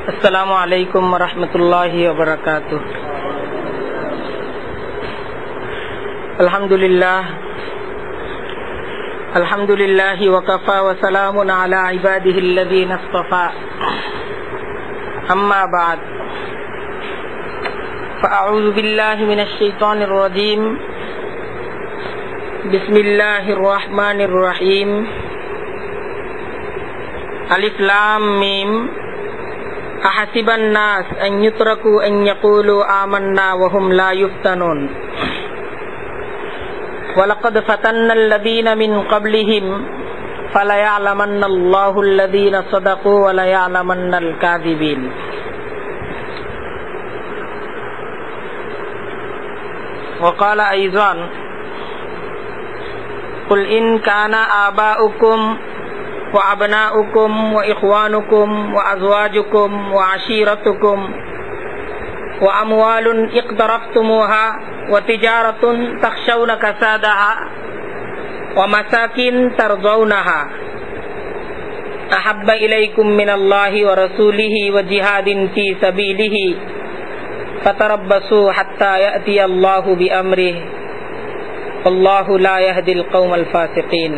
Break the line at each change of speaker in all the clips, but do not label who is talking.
अस्सलामु अलैकुम वरहमतुल्लाहि वबरकातुह। अल्हम्दुलिल्लाह वकफा वसलामुन अला इबादिहिल्लज़ीना इस्तफ़ा। अम्मा बाद फ़अऊज़ु बिल्लाहि मिनश शैतानिर रजीम। बिस्मिल्लाहिर रहमानिर रहीम। अलिफ लाम मीम। अहसिबन नास अन युत्रकू अन यक़ूलू आमन्ना वहुम ला युफ्तनून। वलक़द फ़तन्नल्लज़ीना मिन क़ब्लिहिम फ़लयअलमन्नल्लाहुल्लज़ीना सदक़ू वलयअलमन्नल काज़िबीन। वक़ाल अयज़न क़ुल इन काना आबाउकुम व अबनाउकुम व इख़वानुकुम व अज़वाजुकुम व अशीरतुकुम व अमवालुन इक़्तरफ़्तुमूहा व तिजारतुन तख़शौन कसादहा व मसाकिन तरज़ौनहा अहब्ब इलैकुम मिनल्लाहि व रसूलिहि व जिहादिन फ़ी सबीलिहि फ़तरब्बसू हत्ता यअतियल्लाहु बिअम्रिहि वल्लाहु ला यहदिल क़ौमल फ़ासिक़ीन।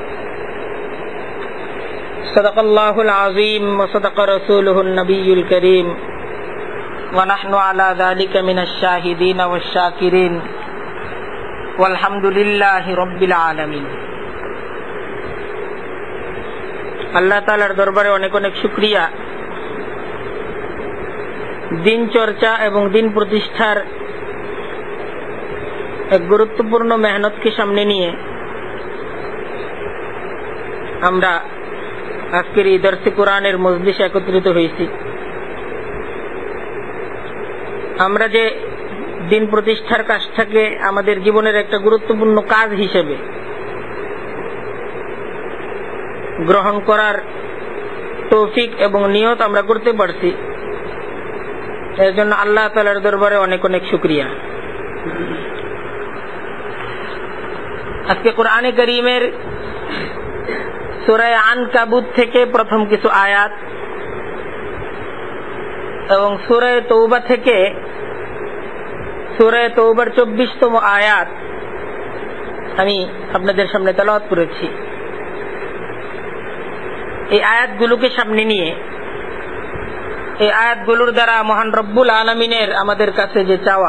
सदक़ल्लाहुल अज़ीम व सदक़ रसूलुहुन नबियुल करीम व नहनु अला ज़ालिका मिनश शाहिदीन वश्शाकिरीन वल्हम्दुलिल्लाहि रब्बिल आलमीन। আল্লাহ তাআলার দরবারে অনেক অনেক শুকরিয়া। দিন চর্চা এবং দিন প্রতিষ্ঠার এক গুরুত্বপূর্ণ মেহনতকে সামনে নিয়ে আমরা আজকের এই দরসে কোরআনের মজলিসে একত্রিত হয়েছি। আমরা যে দিন প্রতিষ্ঠার কাজটাকে আমাদের জীবনের একটা গুরুত্বপূর্ণ কাজ হিসেবে গ্রহণ করার তৌফিক এবং নিয়ত আমরা করতে পারছি, এর জন্য আল্লাহ তাআলার দরবারে অনেক অনেক শুকরিয়া। আজকে কোরআনে কারীমের সূরা আনকাবুত থেকে প্রথম কিছু আয়াত এবং সূরা তওবা থেকে সূরা তওবার 24তম আয়াত আমি আপনাদের সামনে তেলাওয়াত করেছি। এই আয়াতগুলোকে সামনে নিয়ে এই আয়াতগুলোর দ্বারা মহান রব্বুল আলামিনের আমাদের কাছে যে চাওয়া,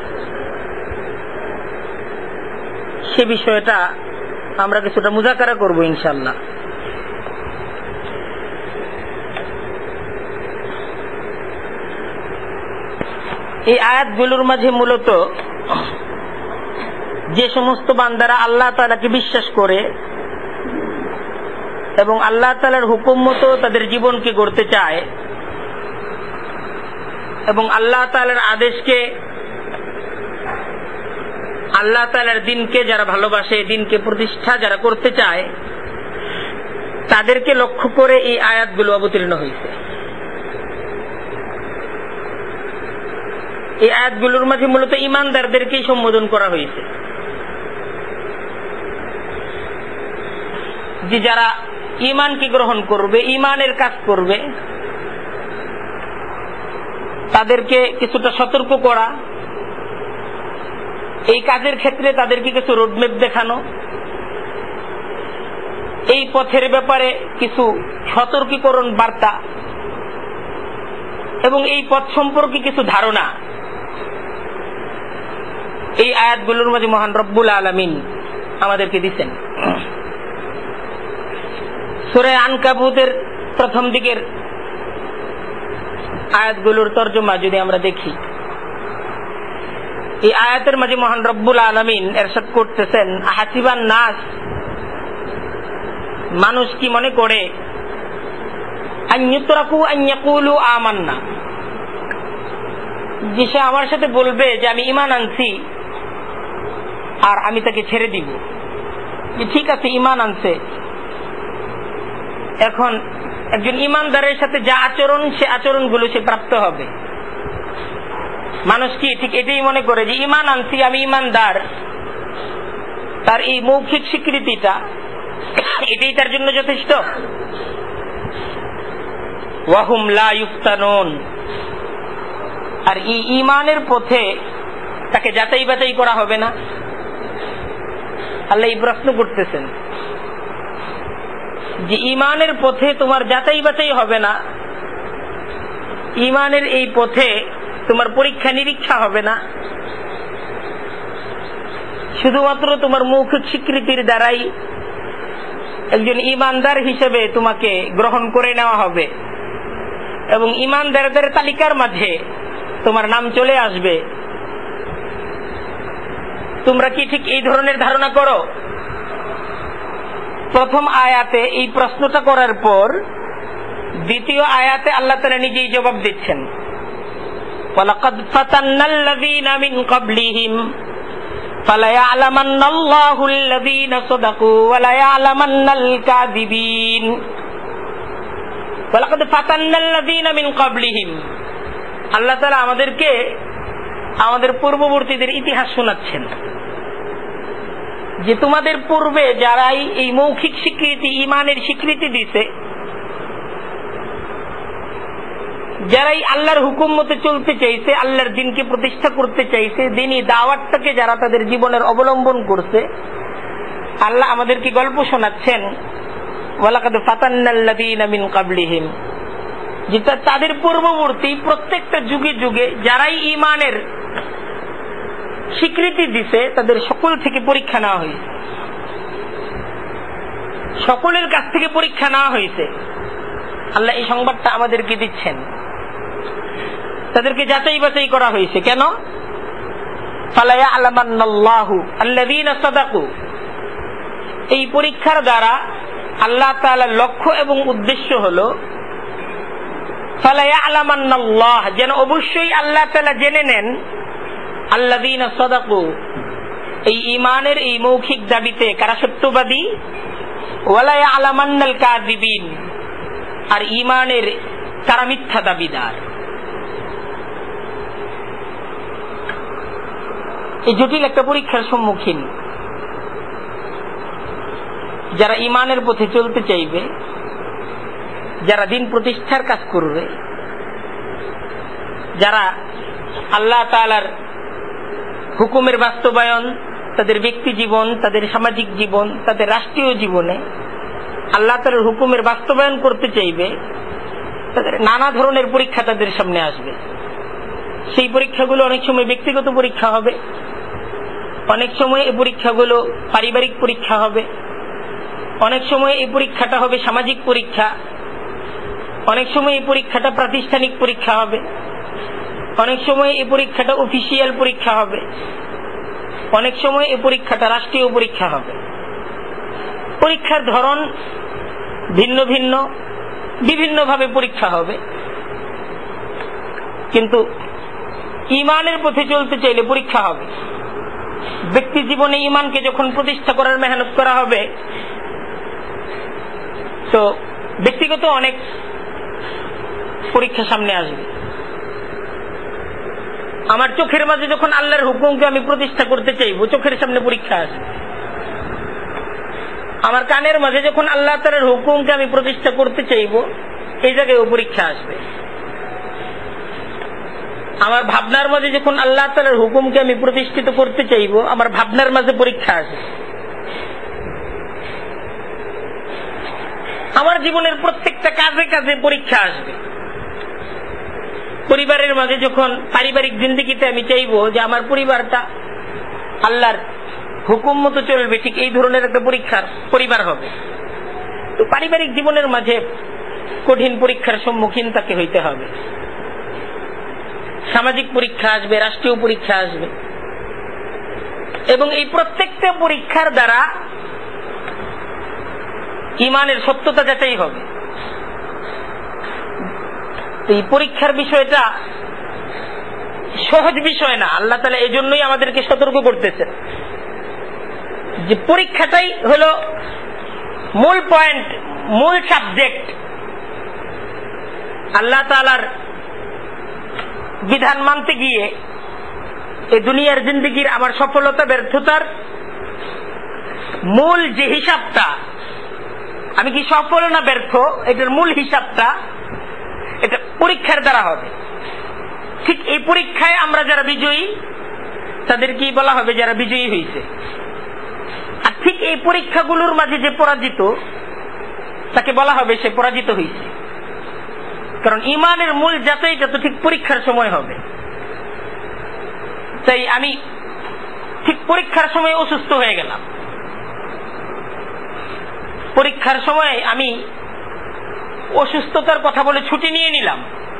সে বিষয়টা আমরা কিছুটা মুযাকারা করব ইনশাআল্লাহ। এই আয়াতগুলোর মাঝে মূলত যে সমস্ত বান্দারা আল্লাহ তাআলাকে বিশ্বাস করে এবং আল্লাহ তাআলার হুকুম মতো তাদের জীবনকে গড়তে চায় এবং আল্লাহ তাআলার আদেশকে, আল্লাহ তাআলার দ্বীনকে যারা ভালোবাসে, দ্বীনকে প্রতিষ্ঠা যারা করতে চায়, তাদেরকে লক্ষ্য করে এই আয়াতগুলো অবতীর্ণ হয়েছে। এই আয়াতগুলোর মাঝে মূলত ঈমানদারদেরকেই সম্বোধন করা হয়েছে, যে যারা ঈমানকে গ্রহণ করবে, ঈমানের কাজ করবে, তাদেরকে কিছুটা সতর্ক করা, এই কাজের ক্ষেত্রে তাদেরকে কিছু রোডম্যাপ দেখানো, এই পথের ব্যাপারে কিছু সতর্কীকরণ বার্তা এবং এই পথ সম্পর্কে কিছু ধারণা, এই আয়াতগুলোর মাঝে মহান রব্বুল আলামিন আমাদেরকে দিচ্ছেন। সূরা আনকাবুতের প্রথম দিকের আয়াতগুলোর তরজমা যদি আমরা দেখি, এই আয়াতের মাঝে মহান রব্বুল আলামিন ইরশাদ করতেছেন, আহাসিবান নাস, মানুষ কি মনে করে, আন ইউতরাকু আন ইয়াকুলু আমান্না, যে সে আমার সাথে বলবে যে আমি ঈমান আনছি আর আমি তাকে ছেড়ে দিব। যে ঠিক আছে, ঈমান আনছে, এখন একজন ঈমানদারের সাথে যা আচরণ, সে আচরণগুলো সে প্রাপ্ত হবে। মানুষ কি ঠিক এটাই মনে করে যে ঈমান আনছি, আমি ঈমানদার, তার এই মৌখিক স্বীকৃতিটা এটাই তার জন্য যথেষ্ট? ওয়া হুম লা ইফতানুন। আর এই ঈমানের পথে তাকে যাচাই বাছাই করা হবে না। আল্লাহ এই প্রশ্ন করতেছেন যে ঈমানের পথে তোমার যাচাই বাছাই হবে না, ঈমানের এই পথে তোমার পরীক্ষা নিরীক্ষা হবে না, শুধুমাত্র তোমার মৌখিক স্বীকৃতির দ্বারাই একজন ঈমানদার হিসেবে তোমাকে গ্রহণ করে নেওয়া হবে এবং ঈমানদারদের তালিকার মাঝে তোমার নাম চলে আসবে। তোমরা কি ঠিক এই ধরনের ধারণা করো? প্রথম আয়াতে এই প্রশ্নটা করার পর দ্বিতীয় আয়াতে আল্লাহ তাআলা নিজেই জবাব দিচ্ছেন, ওয়ালাকাদ ফাতান্নাল্লাযীনা মিন ক্বাবলিহিম ফালায়া'লামান্নাল্লাহুল্লাযীনা সাদাকু ওয়া লায়া'লামান্নাল কাযিবিন। ওয়ালাকাদ ফাতান্নাল্লাযীনা মিন ক্বাবলিহিম, আল্লাহ তাআলা আমাদেরকে আমাদের পূর্ববর্তীদের ইতিহাস শোনাচ্ছেন যে তোমাদের পূর্বে যারাই এই মৌখিক স্বীকৃতি, ঈমানের স্বীকৃতি দিছে, যারাই আল্লাহর হুকুম মতে চলতে চাইছে, আল্লাহর দ্বীনকে প্রতিষ্ঠা করতে চাইছে, দ্বীনি দাওয়াতটাকে যারা তাদের জীবনের অবলম্বন করছে, আল্লাহ আমাদেরকে গল্প শোনাচ্ছেন ওয়ালাকাদ ফাতান্নাল্লাযীনা মিন ক্বাবলিহিম, যেটা তাদের পূর্ববর্তী প্রত্যেকটা যুগে যুগে যারাই ঈমানের স্বীকৃতি দিছে তাদের সকল থেকে পরীক্ষা নেওয়া হয়েছে, সকলের কাছ থেকে পরীক্ষা নেওয়া হয়েছে। আল্লাহ এই সংবাদটা আমাদেরকে দিচ্ছেন, তাদেরকে যাচাই বাছাই করা হয়েছে। কেন? ফালায়া'লামান্নাল্লাহু আল্লাযীনা সাদাকু, এই পরীক্ষার দ্বারা আল্লাহ তাআলার লক্ষ্য এবং উদ্দেশ্য হলো ফালায়া'লামান্নাল্লাহ, যেন অবশ্যই আল্লাহ তাআলা জেনে নেন আল্লাযীনা সাদাকু, এই ঈমানের এই মৌখিক দাবিতে কারা সত্যবাদী, ওয়া লায়া'লামান্নাল কাযিবিন, আর ঈমানের কারা মিথ্যা দাবিদার। এই জটিল একটা পরীক্ষার সম্মুখীন যারা ঈমানের পথে চলতে চাইবে, যারা দ্বীন প্রতিষ্ঠার কাজ করবে, যারা আল্লাহ তাআলার হুকুমের বাস্তবায়ন তাদের ব্যক্তি জীবন, তাদের সামাজিক জীবন, তাদের রাষ্ট্রীয় জীবনে আল্লাহ তাআলার হুকুমের বাস্তবায়ন করতে চাইবে, তাদের নানা ধরনের পরীক্ষা তাদের সামনে আসবে। সেই পরীক্ষাগুলো অনেক সময় ব্যক্তিগত পরীক্ষা হবে, অনেক সময় এই পরীক্ষাগুলো পারিবারিক পরীক্ষা হবে, অনেক সময় এই পরীক্ষাটা হবে সামাজিক পরীক্ষা, অনেক সময় এই পরীক্ষাটা প্রাতিষ্ঠানিক পরীক্ষা হবে, অনেক সময় এই পরীক্ষাটা অফিসিয়াল পরীক্ষা হবে, অনেক সময় এই পরীক্ষাটা রাষ্ট্রীয় পরীক্ষা হবে। পরীক্ষার ধরন ভিন্ন ভিন্ন, বিভিন্নভাবে পরীক্ষা হবে। কিন্তু ঈমানের পথে চলতে চাইলে পরীক্ষা হবে। ব্যক্তি জীবনে ঈমানকে যখন প্রতিষ্ঠা করার মেহনত করা হবে, তো ব্যক্তিগত অনেক পরীক্ষা সামনে আসবে। আমার চোখের মাঝে যখন আল্লাহর হুকুমকে আমি প্রতিষ্ঠা করতে চাইব, চোখের সামনে পরীক্ষা আসবে। আমার কানের মাঝে যখন আল্লাহ তাআলার হুকুমকে আমি প্রতিষ্ঠা করতে চাইব, এই জায়গায়ও পরীক্ষা আসবে। আমার ভাবনার মাঝে যখন আল্লাহ তাআলার হুকুমকে আমি প্রতিষ্ঠিত করতে চাইব, আমার ভাবনার মাঝে পরীক্ষা আসবে। আমার জীবনের প্রত্যেকটা কাজে কাজে পরীক্ষা আসবে। পরিবারের মাঝে যখন পারিবারিক জিন্দেগিতে আমি চাইবো যে আমার পরিবারটা আল্লাহর হুকুম মতো চলবে, ঠিক এই ধরনের একটা পরীক্ষার পরিবার হবে। তো পারিবারিক জীবনের মাঝে কঠিন পরীক্ষার সম্মুখীন তাকে হইতে হবে। সামাজিক পরীক্ষা আসবে, রাষ্ট্রীয় পরীক্ষা আসবে, এবং এই প্রত্যেকটা পরীক্ষার দ্বারা ঈমানের সত্যতা যাচাই হবে। এই পরীক্ষার বিষয়টা সহজ বিষয় না। আল্লাহ তাআলা এই জন্যই আমাদেরকে সতর্ক করতেছেন যে পরীক্ষাটাই হলো মূল পয়েন্ট, মূল সাবজেক্ট। আল্লাহ তাআলার বিধান মানতে গিয়ে এই দুনিয়ার জিন্দেগির আমার সফলতা ব্যর্থতার মূল যে হিসাবটা, আমি কি সফল না ব্যর্থ, এটার মূল হিসাবটা পরীক্ষার দ্বারা হবে। ঠিক এই পরীক্ষায় আমরা যারা বিজয়ী তাদেরকেই বলা হবে যারা বিজয়ী হয়েছে। আর ঠিক এই পরীক্ষাগুলোর মাঝে যে পরাজিত তাকে বলা হবে সে পরাজিত হয়েছে। কারণ ইমানের মূল যাচাইটা তো ঠিক পরীক্ষার সময় হবে। তাই আমি ঠিক পরীক্ষার সময় অসুস্থ হয়ে গেলাম। পরীক্ষার সময় আমি অসুস্থতার কথা বলে ছুটি নিয়ে নিলাম।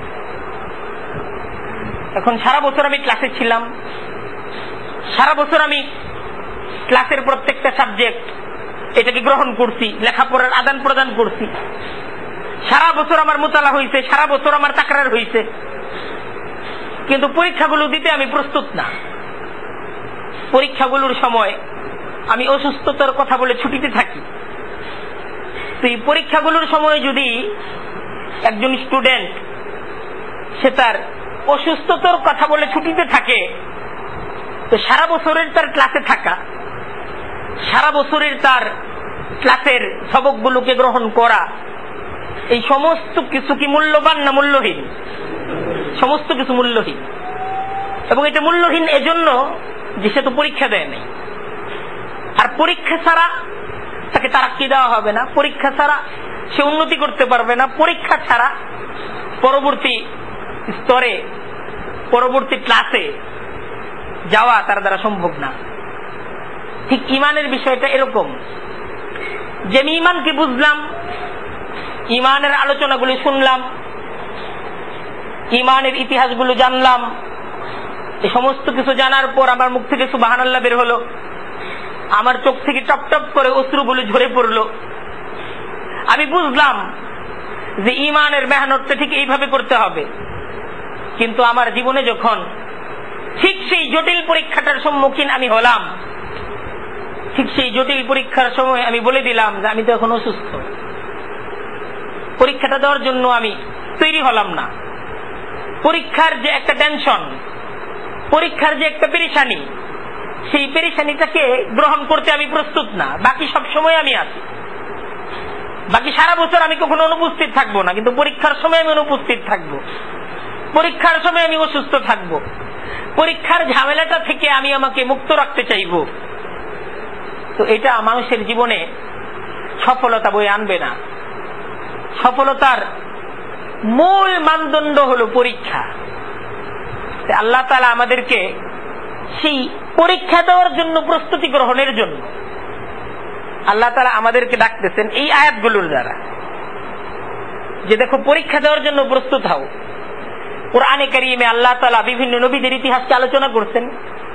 এখন সারা বছর আমি ক্লাসে ছিলাম, সারা বছর আমি ক্লাসের প্রত্যেকটা সাবজেক্ট এটাকে গ্রহণ করছি, লেখাপড়ার আদান প্রদান করছি, সারা বছর আমার মোতালা হয়েছে, সারা বছর আমার তাকরার হয়েছে, কিন্তু পরীক্ষাগুলো দিতে আমি প্রস্তুত না। পরীক্ষাগুলোর সময় আমি অসুস্থতার কথা বলে ছুটিতে থাকি। তো এই পরীক্ষাগুলোর সময় যদি একজন স্টুডেন্ট সে তার অসুস্থতার কথা বলে ছুটিতে থাকে, তো সারা বছরের তার ক্লাসে থাকা, সারা বছরের তার ক্লাসের সবকগুলোকে গ্রহণ করা, এই সমস্ত কিছু কি মূল্যবান না মূল্যহীন? সমস্ত কিছু মূল্যহীন। এবং এটা মূল্যহীন এজন্য যে সে তো পরীক্ষা দেয় নাই। আর পরীক্ষা ছাড়া তাকে তারাক্কি দেওয়া হবে না, পরীক্ষা ছাড়া সে উন্নতি করতে পারবে না, পরীক্ষা ছাড়া পরবর্তী স্তরে পরবর্তী ক্লাসে যাওয়া তার দ্বারা সম্ভব না। ঠিক ইমানের বিষয়টা এরকম যে আমি ইমানকে বুঝলাম, ইমানের আলোচনাগুলি শুনলাম, ইমানের ইতিহাসগুলো জানলাম, এই সমস্ত কিছু জানার পর আমার মুখ থেকে সুবহানাল্লাহ বের হলো, আমার চোখ থেকে টপ টপ করে অশ্রুগুলো ঝরে পড়লো। আমি বুঝলাম যে ইমানের মেহনতটা ঠিক এইভাবে করতে হবে। কিন্তু আমার জীবনে যখন ঠিক সেই জটিল পরীক্ষাটার সম্মুখীন আমি হলাম, ঠিক সেই জটিল পরীক্ষার সময় আমি বলে দিলাম যে আমি তো এখন অসুস্থ, পরীক্ষাটা দেওয়ার জন্য আমি তৈরি হলাম না। পরীক্ষার যে একটা টেনশন, পরীক্ষার যে একটা পেরেশানি, সেই পেরেশানিটাকে গ্রহণ করতে আমি প্রস্তুত না। বাকি সব সময় আমি আছি, বাকি সারা বছর আমি কখনো অনুপস্থিত থাকবো না, কিন্তু পরীক্ষার সময় আমি অনুপস্থিত থাকবো, পরীক্ষার সময় আমি অসুস্থ থাকবো। পরীক্ষার ঝামেলাটা থেকে আমি আমাকে মুক্ত রাখতে চাইব। তো এটা মানুষের জীবনে সফলতা বয়ে আনবে না। সফলতার মূল মানদণ্ড হলো পরীক্ষা। আল্লাহ তাআলা আমাদেরকে সেই পরীক্ষা দেওয়ার জন্য প্রস্তুতি গ্রহণের জন্য আল্লাহ তাআলা আমাদেরকে ডাকতেছেন এই আয়াতগুলোর দ্বারা, যে দেখো পরীক্ষা দেওয়ার জন্য প্রস্তুত হও। কোরআনে কারীমে আল্লাহ তাআলা বিভিন্ন নবীদের ইতিহাসকে আলোচনা করছেন,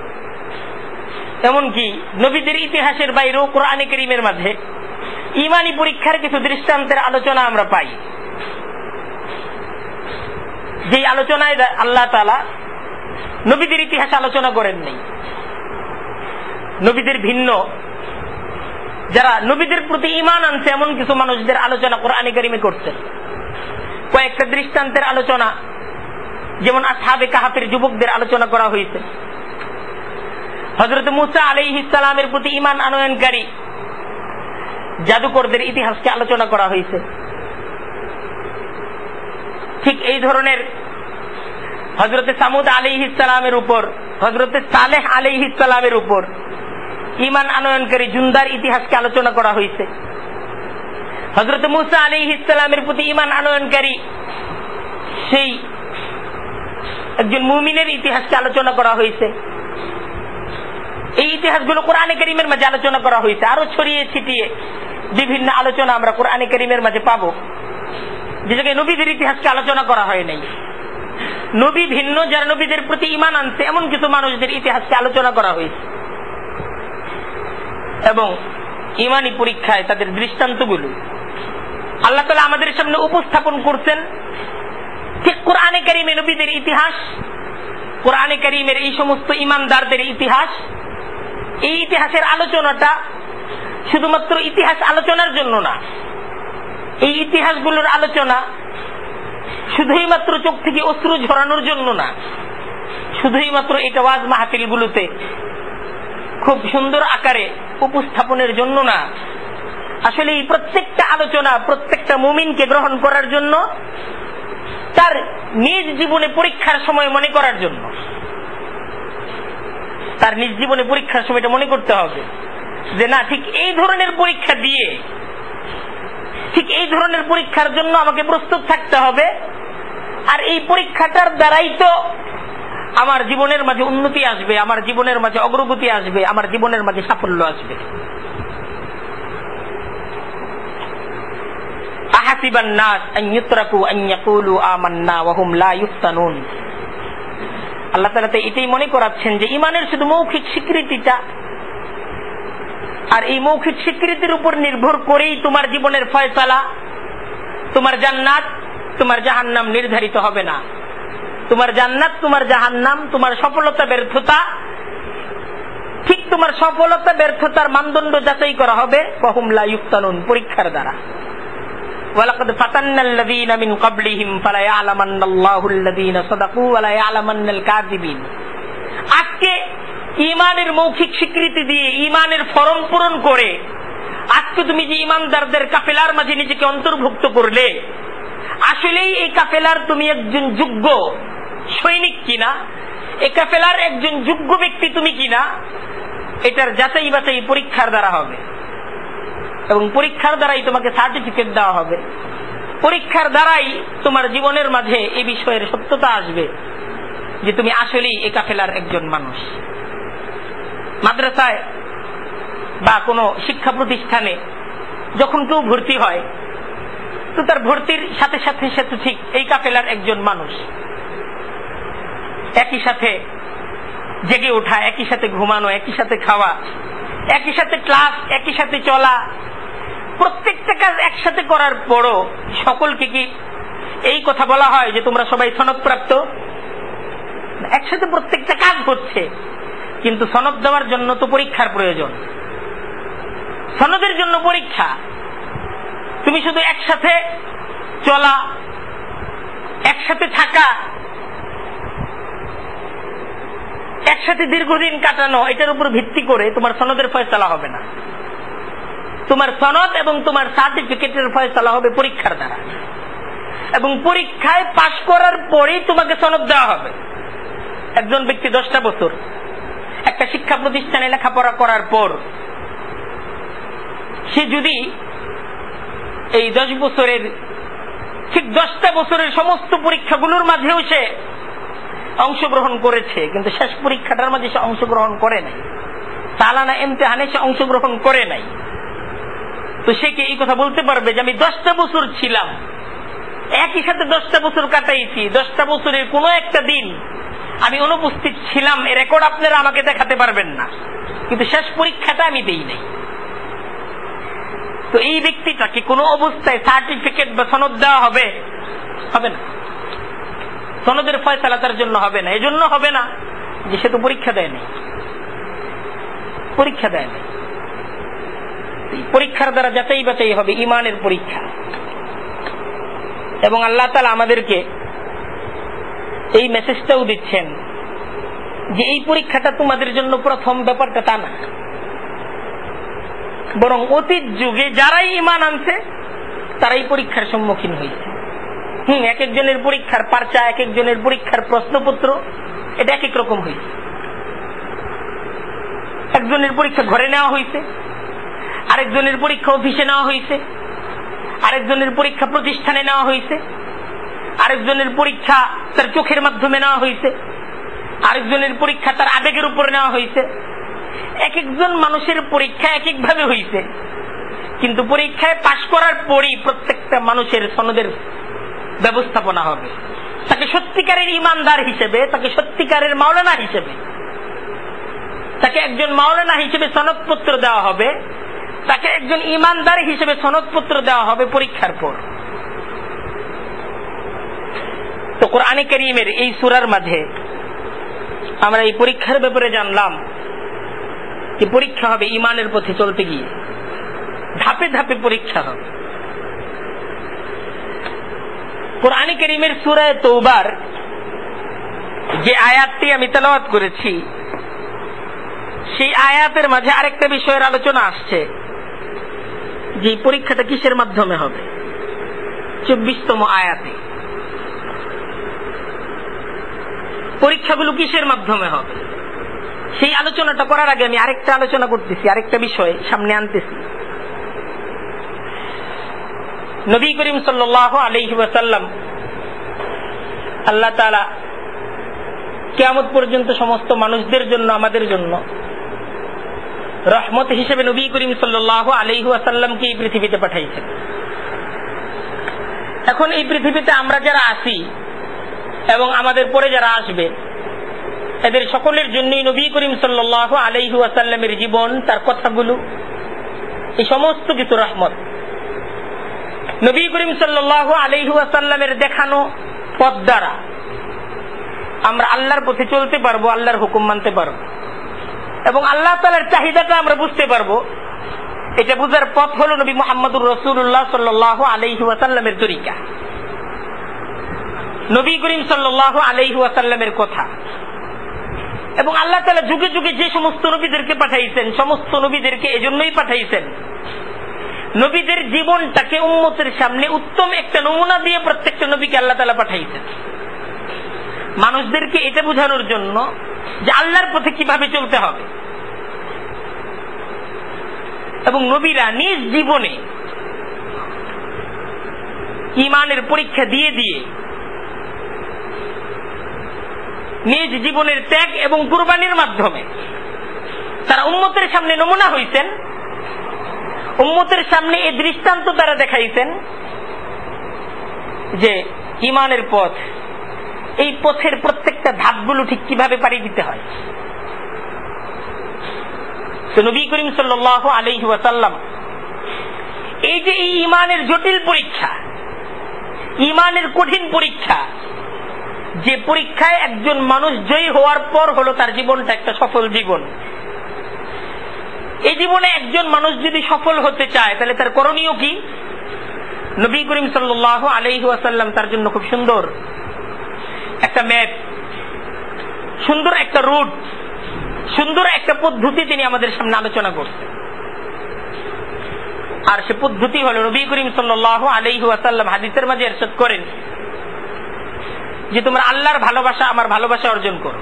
এমনকি নবীদের ইতিহাসের বাইরেও কোরআনে কারীমের মাঝে ঈমানী পরীক্ষার কিছু দৃষ্টান্তের আলোচনা আমরা পাই। যে আলোচনায় আল্লাহ তাআলা নবীদের ইতিহাস আলোচনা করেন নাই। নবীদের ভিন্ন যারা নবীদের প্রতি ঈমান আনছে এমন কিছু মানুষদের আলোচনা কোরআনে কারীমে করছেন। কয়েকটা দৃষ্টান্তের আলোচনা, যেমন আসহাবে কাহাফের যুবকদের আলোচনা করা হয়েছে। হযরত মূসা আলাইহিস সালামের প্রতি ঈমান আনয়নকারী জাদুকরদের ইতিহাসকে আলোচনা করা হয়েছে। ঠিক এই ধরনের হযরত সামুদ আলাইহিস সালামের উপর, হযরত সালেহ আলাইহিস সালামের উপর ঈমান আনয়নকারী জুনদার ইতিহাসকে আলোচনা করা হয়েছে। হযরত মূসা আলাইহিস সালামের প্রতি ঈমান আনয়নকারী সেই একজন মুমিনের ইতিহাসকে আলোচনা করা হয়েছে। এই ইতিহাসগুলো কোরআনে কারীমের মাঝে আলোচনা করা হয়েছে। আরো ছড়িয়ে ছিটিয়ে বিভিন্ন আলোচনা আমরা কোরআনে কারীমের মাঝে পাবো, যে জায়গায় নবীদের ইতিহাসকে আলোচনা করা হয় নাই। নবী ভিন্ন যারা নবীদের প্রতি ঈমান আনছে এমন কিছু মানুষদের ইতিহাসকে আলোচনা করা হয়েছে, এবং ঈমানী পরীক্ষায় তাদের দৃষ্টান্তগুলো আল্লাহ তাআলা আমাদের সামনে উপস্থাপন করছেন। ঠিক কোরআনে কারীমে নবীদের ইতিহাস, কোরআনে কারীমের এই সমস্ত ঈমানদারদের ইতিহাস, এই ইতিহাসের আলোচনাটা শুধুমাত্র ইতিহাস আলোচনার জন্য না। এই ইতিহাসগুলোর আলোচনা শুধুই মাত্র চোখ থেকে অশ্রু ঝরানোর জন্য না, শুধুই মাত্র এটা ওয়াজ মাহফিলগুলোতে খুব সুন্দর আকারে উপস্থাপনের জন্য না। আসলে এই প্রত্যেকটা আলোচনা প্রত্যেকটা মুমিনকে গ্রহণ করার জন্য তার নিজ জীবনে পরীক্ষার সময় মনে করার জন্য, তার নিজ জীবনে পরীক্ষার সময়টা মনে করতে হবে যে না, ঠিক এই ধরনের পরীক্ষা দিয়ে, ঠিক এই ধরনের পরীক্ষার জন্য আমাকে প্রস্তুত থাকতে হবে। আর এই পরীক্ষাটার দ্বারাই তো আমার জীবনের মাঝে উন্নতি আসবে, আমার জীবনের মাঝে অগ্রগতি আসবে, আমার জীবনের মাঝে সাফল্য আসবে। আহাসিবান নাস আন ইউতরাকু আন ইয়াকুলু আমান্না ওয়া হুম লা ইফতানুন। আল্লাহ তাআলা তো এটাই মনে করাচ্ছেন যে ঈমানের শুধু মৌখিক স্বীকৃতিটা, আর এই মৌখিক স্বীকৃতির উপর নির্ভর করেই তোমার জীবনের ফয়সালা, তোমার জান্নাত, তোমার জাহান্নাম নির্ধারিত হবে না। তোমার জান্নাত, তোমার জাহান্নাম, তোমার সফলতা ব্যর্থতা, ঠিক তোমার সফলতা ব্যর্থতার মানদণ্ড যাচাই করা হবে ওয়াহুম লা ইফতানুন, পরীক্ষার দ্বারা। ওয়ালাকাদ ফাতান্নাল্লাযীনা মিন ক্বাবলিহিম ফালা ইয়ালামান্নাল্লাহুল্লাযীনা সাদাকু ওয়া লা ইয়ালামান্নাল কাযিবিন। আজকে ঈমানের মৌখিক স্বীকৃতি দিয়ে, ঈমানের ফরম পূরণ করে আজকে তুমি যে ঈমানদারদের কাফেলার মাঝে নিজেকে অন্তর্ভুক্ত করলে, আসলেই এই কাফেলার তুমি একজন যোগ্য সৈনিক কিনা, এই কাফেলার একজন যোগ্য ব্যক্তি তুমি কিনা, এটার যাচাই বাছাই পরীক্ষার দ্বারা হবে। এবং পরীক্ষার দ্বারাই তোমাকে সার্টিফিকেট দেওয়া হবে, পরীক্ষার দ্বারাই তোমার জীবনের মাঝে এই বিষয়ের সত্যতা আসবে যে তুমি আসলেই এই কাফেলার একজন মানুষ। মাদ্রাসায় বা কোনো শিক্ষা প্রতিষ্ঠানে যখন কেউ ভর্তি হয়, তো তার ভর্তির সাথে সাথে সে তো ঠিক এই কাফেলার একজন মানুষ। একই সাথে জেগে ওঠা, একই সাথে ঘুমানো, একই সাথে খাওয়া, একই সাথে ক্লাস, একই সাথে চলা, প্রত্যেকটা কাজ একসাথে করার পরও সকলকে কি এই কথা বলা হয় যে তোমরা সবাই সনদপ্রাপ্ত? একসাথে প্রত্যেকটা কাজ হচ্ছে, কিন্তু সনদ দেওয়ার জন্য তো পরীক্ষার প্রয়োজন। সনদের জন্য পরীক্ষা। তুমি শুধু একসাথে চলা, একসাথে থাকা, একসাথে দীর্ঘদিন কাটানো, এটার উপর ভিত্তি করে তোমার সনদের ফয়সালা হবে না। তোমার সনদ এবং তোমার সার্টিফিকেটের ফয়সালা হবে পরীক্ষার দ্বারা, এবং পরীক্ষায় পাশ করার পরেই তোমাকে সনদ দেওয়া হবে। একজন ব্যক্তি 10টা বছর একটা শিক্ষা প্রতিষ্ঠানে লেখাপড়া করার পর সে যদি এই 10 বছরের ঠিক 10টা বছরের সমস্ত পরীক্ষাগুলোর মাঝেও সে অংশগ্রহণ করেছে, কিন্তু শেষ পরীক্ষাটার মাঝে সে অংশগ্রহণ করে নাই, সালানা ইমতিহানে সে অংশগ্রহণ করে নাই, তো সে কি এই কথা বলতে পারবে যে আমি 10টা বছর ছিলাম, একই সাথে 10টা বছর কাটাইছি, 10টা বছরের কোনো একটা দিন আমি অনুপস্থিত ছিলাম, এর রেকর্ড আপনারা আমাকে দেখাতে পারবেন না, কিন্তু শেষ পরীক্ষাটা আমি দেই নাই? তো এই ব্যক্তিটাকে কোনো অবস্থায় সার্টিফিকেট বা সনদ দেওয়া হবে? হবে না। সনদের ফয়সালা তার জন্য হবে না। এজন্য হবে না যে সে তো পরীক্ষা দেয় নাই, পরীক্ষা দেয় নাই। পরীক্ষার দ্বারা যাচাই বাছাই হবে, ঈমানের পরীক্ষা। এবং আল্লাহ তাআলা আমাদেরকে এই মেসেজটাও দিচ্ছেন যে এই পরীক্ষাটা তোমাদের জন্য প্রথম ব্যাপারটা তা না, বরং অতীত যুগে যারাই ঈমান আনছে তারাই পরীক্ষার সম্মুখীন হয়েছে। এক একজনের পরীক্ষার পার্চা, এক একজনের পরীক্ষার প্রশ্নপত্র এটা এক এক রকম হয়েছে। একজনের পরীক্ষা ঘরে নেওয়া হয়েছে, আরেকজনের পরীক্ষা অফিসে নেওয়া হয়েছে, আরেকজনের পরীক্ষা প্রতিষ্ঠানে নেওয়া হয়েছে, আরেকজনের পরীক্ষা তার চোখের মাধ্যমে নেওয়া হয়েছে, আরেকজনের পরীক্ষা তার আবেগের উপর নেওয়া হয়েছে। এক একজন মানুষের পরীক্ষা এক একভাবে হয়েছে, কিন্তু পরীক্ষায় পাশ করার পরই প্রত্যেকটা মানুষের সনদের ব্যবস্থাপনা হবে। তাকে সত্যিকারের ইমানদার হিসেবে, তাকে সত্যিকারের মাওলানা হিসেবে, তাকে একজন মাওলানা হিসেবে সনদপত্র দেওয়া হবে, তাকে একজন ইমানদার হিসেবে সনদপত্র দেওয়া হবে পরীক্ষার পর। তো কোরআনে কারীমের এই সূরার মাঝে আমরা এই পরীক্ষার ব্যাপারে জানলাম যে পরীক্ষা হবে ইমানের পথে চলতে গিয়ে, ধাপে ধাপে পরীক্ষা হবে। কোরআনে কারীমের সূরা তওবার যে আয়াতটি আমি তেলাওয়াত করেছি, সেই আয়াতের মাঝে আরেকটা বিষয়ের আলোচনা আসছে যে পরীক্ষাটা কিসের মাধ্যমে হবে। 24তম আয়াতে পরীক্ষাগুলো কিসের মাধ্যমে হবে, সেই আলোচনাটা করার আগে আমি আরেকটা আলোচনা করতেছি, আরেকটা বিষয় সামনে আনতেছি। নবী করিম সাল্লাল্লাহু আলাইহি ওয়াসাল্লাম আল্লাহ তাআলা কিয়ামত পর্যন্ত সমস্ত মানুষদের জন্য, আমাদের জন্য রহমত হিসেবে নবী করিম সাল্লাল্লাহু আলাইহি ওয়াসাল্লামকে এই পৃথিবীতে পাঠাইছেন। এখন এই পৃথিবীতে আমরা যারা আছি এবং আমাদের পরে যারা আসবে, এদের সকলের জন্যই নবী করিম সাল্লাল্লাহু আলাইহি ওয়াসাল্লামের জীবন, তার কথাগুলো, এই সমস্ত কিছু রহমত। নবী করিম সাল্লাল্লাহু আলাইহি ওয়াসাল্লামের দেখানো পথ দ্বারা আমরা আল্লাহর পথে চলতে পারবো, আল্লাহর হুকুম মানতে পারবো এবং আল্লাহ তাআলার চাহিদাটা আমরা বুঝতে পারবো। এটা বুঝার পথ হলো নবী মুহাম্মদুর রাসূলুল্লাহ সাল্লাল্লাহু আলাইহি ওয়াসাল্লামের তরিকা, নবী করিম সাল্লাল্লাহু আলাইহি ওয়াসাল্লামের কথা। এবং আল্লাহ তাআলা যুগে যুগে যে সমস্ত নবীদেরকে পাঠাইছেন, সমস্ত নবীদেরকে এজন্যই পাঠাইছেন, নবীদের জীবনটাকে উম্মতের সামনে উত্তম একটা নমুনা দিয়ে প্রত্যেকটা নবীকে আল্লাহ তাআলা পাঠাইছেন, মানুষদেরকে এটা বোঝানোর জন্য যে আল্লাহর পথে কিভাবে চলতে হবে। এবং নবীরা নিজ জীবনে ঈমানের পরীক্ষা দিয়ে দিয়ে নিজ জীবনের ত্যাগ এবং কুরবানির মাধ্যমে তারা উম্মতের সামনে নমুনা হইছেন, উম্মতের সামনে এই দৃষ্টান্ত তারা দেখাইছেন যে ঈমানের পথ, এই পথের প্রত্যেকটা ধাপগুলো ঠিক কিভাবে পাড়ি দিতে হয়। তো নবী করিম সাল্লাল্লাহু আলাইহি ওয়াসাল্লাম এই যে এই ঈমানের জটিল পরীক্ষা, ঈমানের কঠিন পরীক্ষা, যে পরীক্ষায় একজন মানুষ জয়ী হওয়ার পর হলো তার জীবনটা একটা সফল জীবন। এই জীবনে একজন মানুষ যদি সফল হতে চায় তাহলে তার করণীয় কি? নবী করিম সাল্লাল্লাহু আলাইহি ওয়াসাল্লাম তার জন্য খুব সুন্দর একটা ম্যাপ, সুন্দর একটা রুট, সুন্দর একটা পদ্ধতি তিনি আমাদের সামনে আলোচনা করছেন। আর সে পদ্ধতি হলো নবী করিম সাল্লাল্লাহু আলাইহি ওয়াসাল্লাম হাদিসের মাঝে ইরশাদ করেন যে তোমরা আল্লাহর ভালোবাসা, আমার ভালোবাসা অর্জন করো।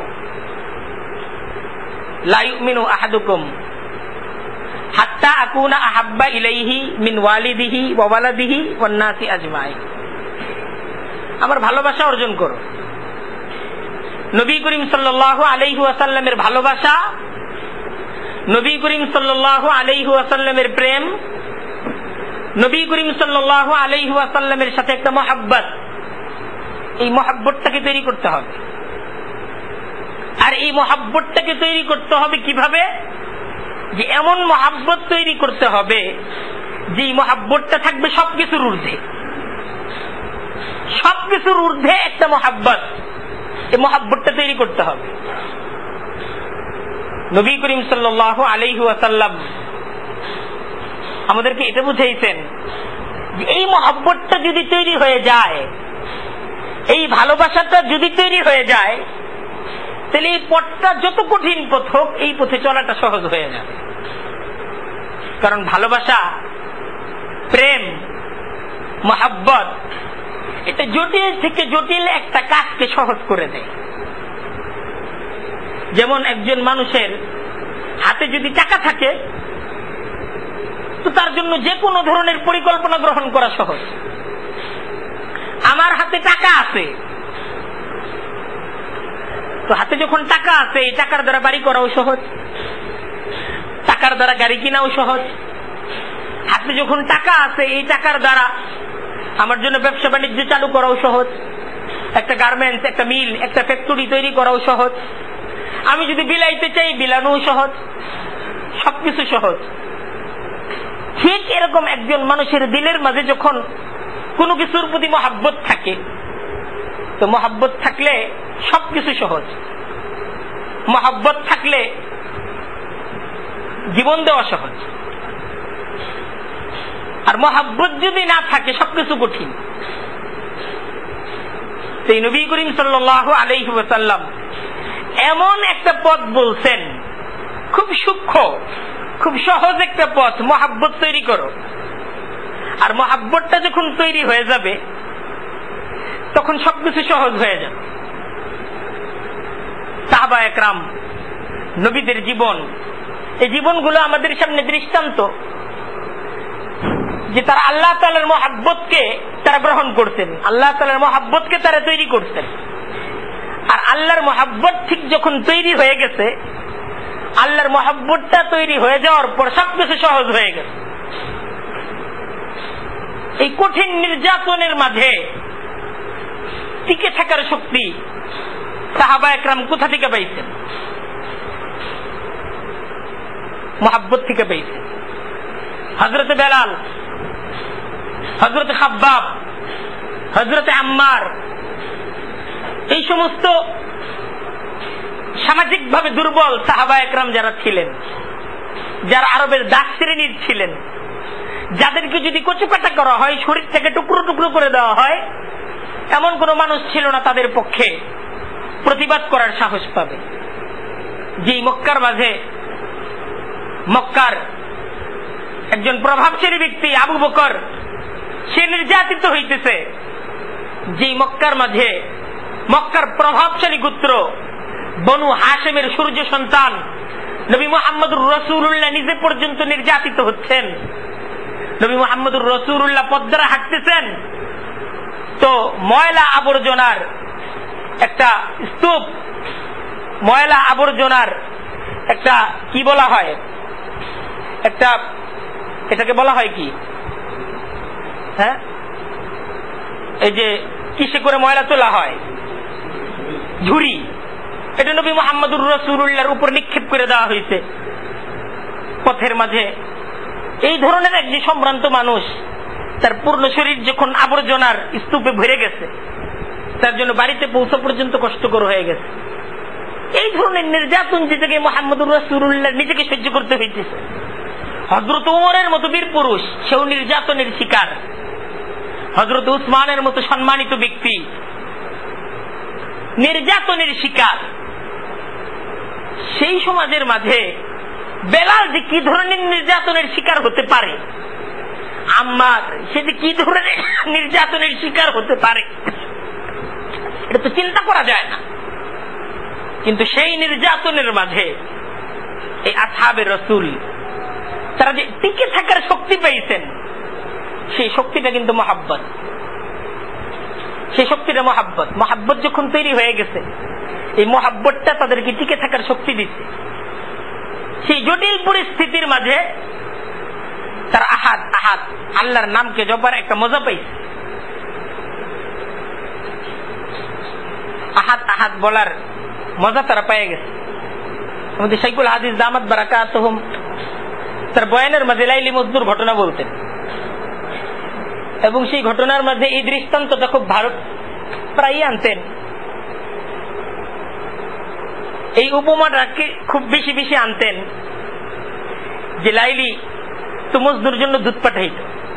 লা ইউমিনু আহাদুকুম হাত্তা আকুনা আহাব্বা ইলাইহি মিন ওয়ালিদিহি ওয়া ওয়ালাদিহি ওয়ান নাসি আজমাইন। আমার ভালোবাসা অর্জন করো। নবী করিম সাল্লাল্লাহু আলাইহি ওয়াসাল্লামের ভালোবাসা, নবী করিম সাল্লাল্লাহু আলাইহি ওয়াসাল্লামের প্রেম, নবী করিম সাল্লাল্লাহু আলাইহি ওয়াসাল্লামের সাথে একটা মহব্বত, এই মহব্বতটাকে তৈরি করতে হবে। আর এই মহব্বতটাকে তৈরি করতে হবে কিভাবে? যে এমন মহব্বত তৈরি করতে হবে যে মহব্বতটা থাকবে সবকিছুর ঊর্ধ্বে, সবকিছুর ঊর্ধ্বে একটা মহব্বত, এই মহব্বতটা তৈরি করতে হবে। নবী করিম সাল্লাল্লাহু আলাইহি ওয়াসাল্লাম আমাদেরকে এটা বুঝাইছেন যে এই মহব্বতটা যদি তৈরি হয়ে যায়, এই ভালোবাসাটা যদি তৈরি হয়ে যায়, তাহলে এই পথটা যত কঠিন পথ হোক, এই পথে চলাটা সহজ হয়ে যাবে। কারণ ভালোবাসা, প্রেম, মহব্বত এটা জটিল থেকে জটিল একটা কাজকে সহজ করে দেয়। যেমন একজন মানুষের হাতে যদি টাকা থাকে তো তার জন্য যে কোনো ধরনের পরিকল্পনা গ্রহণ করা সহজ। আমার হাতে টাকা আছে, তো হাতে যখন টাকা আছে, এই টাকার দ্বারা বাড়ি করাও সহজ, টাকার দ্বারা গাড়ি কিনাও সহজ। হাতে যখন টাকা আছে, এই টাকার দ্বারা আমার জন্য ব্যবসা বাণিজ্য চালু করাও সহজ, একটা গার্মেন্টস, একটা মিল, একটা ফ্যাক্টরি তৈরি করাও সহজ। আমি যদি বিলাইতে চাই, বিলানোও সহজ, সবকিছু সহজ। ঠিক এরকম একজন মানুষের দিলের মাঝে যখন কোনো কিছুর প্রতি মহব্বত থাকে, তো মহব্বত থাকলে সবকিছু সহজ। মহব্বত থাকলে জীবন দেওয়া সহজ। আর মহব্বত যদি না থাকে, সবকিছু কঠিন। সেই নবী করিম সাল্লাল্লাহু আলাইহি ওয়াসাল্লাম এমন একটা পথ বলছেন, খুব সূক্ষ্ম, খুব সহজ একটা পথ, মহব্বত তৈরি করো। আর মহব্বতটা যখন তৈরি হয়ে যাবে, তখন সবকিছু সহজ হয়ে যাবে। সাহাবা একরাম, নবীদের জীবন, এই জীবনগুলো আমাদের সামনে দৃষ্টান্ত যে তারা আল্লাহ তাআলার মহব্বতকে তারা গ্রহণ করতেন, আল্লাহ তাআলার মহব্বতকে তারা তৈরি করতেন। আর আল্লাহর মহব্বত ঠিক যখন তৈরি হয়ে গেছে, আল্লাহর মহব্বতটা তৈরি হয়ে যাওয়ার পর সবকিছু সহজ হয়ে গেছে। এই কঠিন নির্যাতনের মাঝে টিকে থাকার শক্তি সাহাবা একরাম কোথা থেকে পাইছেন? মহব্বত থেকে পাইছেন। হযরত বেলাল, হযরত খাব্বাব, হযরত আম্মার, এই সমস্ত সামাজিকভাবে দুর্বল সাহাবা একরাম যারা ছিলেন, যারা আরবের দাস শ্রেণীর ছিলেন, যাদেরকে যদি কচুকাটা করা হয়, শরীর থেকে টুকরো টুকরো করে দেওয়া হয়, এমন কোন মানুষ ছিল না তাদের পক্ষে প্রতিবাদ করার সাহস পাবে। যে মক্কার মাঝে, মক্কার একজন প্রভাবশালী ব্যক্তি আবু বকর, সে নির্যাতিত হইতেছে। যে মক্কার মাঝে মক্কার প্রভাবশালী গোত্র বনু হাশেমের সূর্য সন্তান নবী মুহাম্মদুর রাসূলুল্লাহ নিজে পর্যন্ত নির্যাতিত হচ্ছেন। নবী মুহাম্মদুর রাসূলুল্লাহ পদ্মারা হাঁটতেছেন, তো ময়লা আবর্জনার একটা স্তূপ, ময়লা আবর্জনার একটা কি বলা হয়, একটা, এটাকে বলা হয় কি, হ্যাঁ, এই যে কিসে করে ময়লা তোলা হয়, ঝুড়ি, এটা নবী মুহাম্মদুর রাসূলুল্লাহর উপর নিক্ষেপ করে দেওয়া হয়েছে পথের মাঝে। এই ধরনের এক যে সম্ভ্রান্ত মানুষ, তার পূর্ণ শরীর যখন আবর্জনার স্তূপে ভরে গেছে, তার জন্য বাড়িতে পৌঁছা পর্যন্ত কষ্টকর হয়ে গেছে। এই ধরনের নির্যাতন যেটাকে মুহাম্মদুর রাসূলুল্লাহ নিজেকে সহ্য করতে হইতেছে। হযরত ওমরের মতো বীর পুরুষ, সেও নির্যাতনের শিকার। হযরত উসমানের মতো সম্মানিত ব্যক্তি নির্যাতনের শিকার। সেই সমাজের মাঝে বেলাল যে কি ধরনের নির্যাতনের শিকার হতে পারে, আম্মার সে যে কি ধরনের নির্যাতনের শিকার হতে পারে, এটা তো চিন্তা করা যায় না। কিন্তু সেই নির্যাতনের মাঝে এই আসহাবে রাসূল তারা যে টিকে থাকার শক্তি পেয়েছেন, সেই শক্তিটা কিন্তু মহব্বত। সেই শক্তিটা মহব্বত। মহব্বত যখন তৈরি হয়ে গেছে, এই মহব্বতটা তাদেরকে টিকে থাকার শক্তি দিচ্ছে। সেই জটিল পরিস্থিতির মাঝে তার আহাদ আহাদ আল্লাহর নামকে জপার একটা মজা পাইছে। আহাদ আহাদ বলার মজা তারা পেয়ে গেছে। আমাদের শাইখুল হাদিস দামাত বারাকাতুহুম তার বয়ানের মাঝে লাইলি মজনুর ঘটনা বলতেন, এবং সেই ঘটনার মাঝে এই দৃষ্টান্তটা খুব ভালো প্রায়ই আনতেন। এই উপমাটাকে খুব বেশি বেশি আনতেন যে লাইলি তো মজনুর জন্য দুধ পাঠাইত,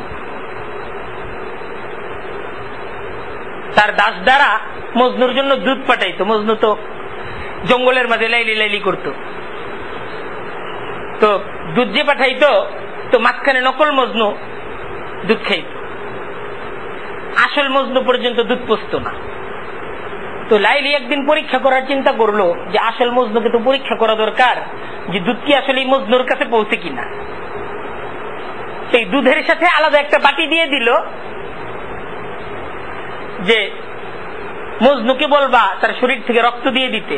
তার দাস দ্বারা মজনুর জন্য দুধ পাঠাইতো। মজনু তো জঙ্গলের মাঝে লাইলি লাইলি করত, তো দুধ যে পাঠাইতো, তো মাঝখানে নকল মজনু দুধ খাইত, আসল মজনু পর্যন্ত দুধ পচত না। তো লাইলি একদিন পরীক্ষা করার চিন্তা করলো যে আসল মজনুকে তো পরীক্ষা করা দরকার, যে দুধ কি আসলে মজনুর কাছে পৌঁছে কিনা। এই দুধের সাথে আলাদা একটা বাটি দিয়ে দিল, যে মজনুকে বলবা তার শরীর থেকে রক্ত দিয়ে দিতে,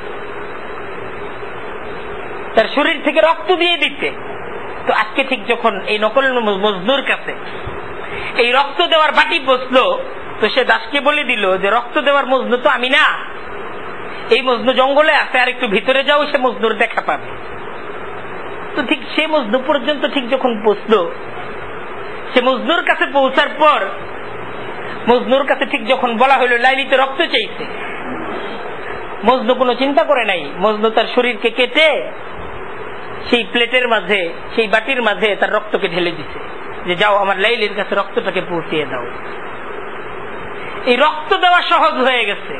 তার শরীর থেকে রক্ত দিয়ে দিতে। তো আজকে ঠিক যখন এই নকল মজনুর কাছে এই রক্ত দেওয়ার বাটি পৌঁছলো, তো সে দাসকে বলে দিল যে রক্ত দেওয়ার মজনু তো আমি না, এই মজনু জঙ্গলে আছে, আর একটু ভিতরে যাও, সে মজনুর দেখা পাবে। তো ঠিক সে মজনু পর্যন্ত ঠিক যখন পৌঁছলো, সে মজনুর কাছে পৌঁছার পর মজনুর কাছে ঠিক যখন বলা হলো লাইলিতে রক্ত চাইছে, মজনু কোনো চিন্তা করে নাই। মজনু তার শরীরকে কেটে সেই প্লেটের মাঝে, সেই বাটির মাঝে তার রক্তকে ঢেলে দিছে, যে যাও আমার লাইলির কাছে রক্তটাকে পৌঁছিয়ে দাও। এই রক্ত দেওয়া সহজ হয়ে গেছে,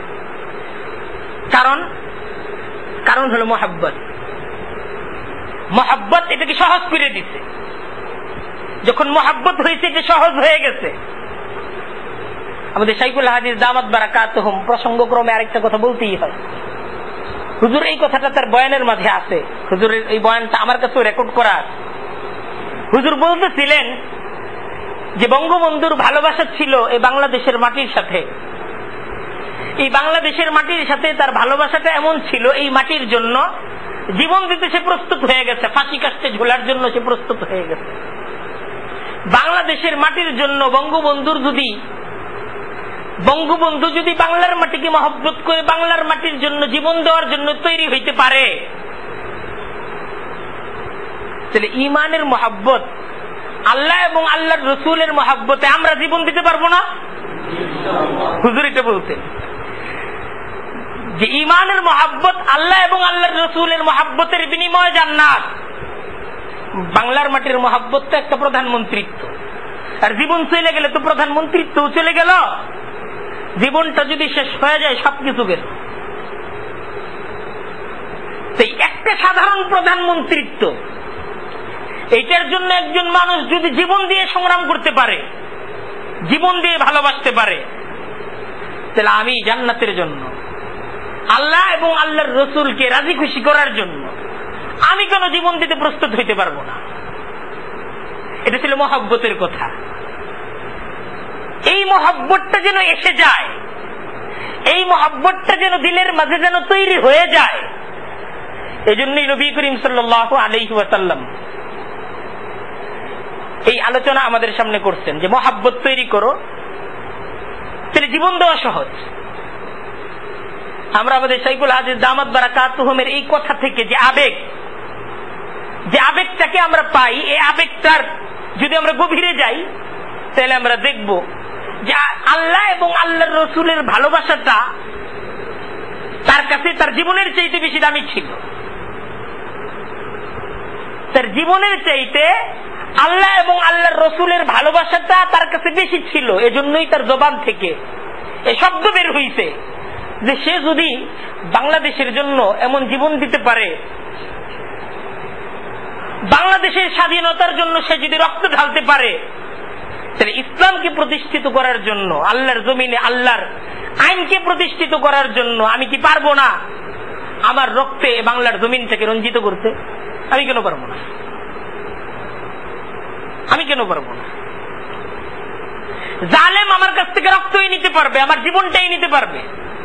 কারণ হলো মহব্বত। মহব্বত এটাকে সহজ করে দিছে। যখন মহব্বত হয়েছে, এটা সহজ হয়ে গেছে। আমাদের শাইখুল হাদিস দামাত বারাকাতুহুম প্রসঙ্গক্রমে আরেকটা কথা বলতেই হয়। হুজুর এই কথাটা তার বয়ানের মাঝে আছে, হুজুরের এই বয়ানটা আমার কাছে রেকর্ড করা আছে। হুজুর বলতেছিলেন যে বঙ্গবন্ধুর ভালোবাসা ছিল এই বাংলাদেশের মাটির সাথে, এই বাংলাদেশের মাটির সাথে তার ভালোবাসাটা এমন ছিল, এই মাটির জন্য জীবন দিতে সে প্রস্তুত হয়ে গেছে, ফাঁসি কাস্টে ঝোলার জন্য সে প্রস্তুত হয়ে গেছে। বাংলাদেশের মাটির জন্য বঙ্গবন্ধু যদি বাংলার মাটিকে মহব্বত করে বাংলার মাটির জন্য জীবন দেওয়ার জন্য তৈরি হইতে পারে, তাহলে ঈমানের মহব্বত, আল্লাহ এবং আল্লাহর রসুলের মহব্বতে আমরা জীবন দিতে পারবো না? হুজুর এটা বলতেন যে ঈমানের মহব্বত, আল্লাহ এবং আল্লাহর রসুলের মহব্বতের বিনিময়ে জান্নাত। বাংলার মাটির মহব্বত তো একটা প্রধানমন্ত্রিত্ব, আর জীবন চলে গেলে তো প্রধানমন্ত্রিত্ব চলে গেল। জীবনটা যদি শেষ হয়ে যায় সবকিছু গেল। একটা সাধারণ প্রধানমন্ত্রিত্ব, এইটার জন্য একজন মানুষ যদি জীবন দিয়ে সংগ্রাম করতে পারে, জীবন দিয়ে ভালোবাসতে পারে, তাহলে আমি জান্নাতের জন্য, আল্লাহ এবং আল্লাহর রসুলকে রাজি খুশি করার জন্য আমি কেন জীবন দিতে প্রস্তুত হইতে পারবো না? এটা ছিল মহব্বতের কথা। এই মহব্বতটা যেন এসে যায়, এই মহব্বতটা যেন দিলের মাঝে যেন তৈরি হয়ে যায়। এজন্যই নবী করিম সাল্লাল্লাহু আলাইহি ওয়াসাল্লাম এই আলোচনা আমাদের সামনে করছেন যে মহব্বত তৈরি করো, তাহলে জীবন দেওয়া সহজ। আমরা আমাদের শাইখুল হাদিস দামাত বারাকাতুহুমের এই কথা থেকে যে আবেগটাকে আমরা পাই, এই আবেগটার যদি আমরা গভীরে যাই তাহলে আমরা দেখব যে আল্লাহ এবং আল্লাহর রসুলের ভালোবাসাটা তার কাছে তার জীবনের চাইতে বেশি দামি ছিল। তার জীবনের চাইতে আল্লাহ এবং আল্লাহর রসুলের ভালোবাসাটা তার কাছে বেশি ছিল। এজন্যই তার জবান থেকে এই শব্দ বের হইছে যে সে যদি বাংলাদেশের জন্য এমন জীবন দিতে পারে, বাংলাদেশের স্বাধীনতার জন্য সে যদি রক্ত ঢালতে পারে, তাহলে ইসলামকে প্রতিষ্ঠিত করার জন্য, আল্লাহর জমিনে আল্লাহর আইনকে প্রতিষ্ঠিত করার জন্য আমি কি পারবো না আমার রক্তে বাংলার জমিনটাকে রঞ্জিত করতে? আমি কেন পারবো না? আমি কেন পারবো না? জালেম আমার কাছ থেকে রক্তই নিতে পারবে, আমার জীবনটাই নিতে পারবে।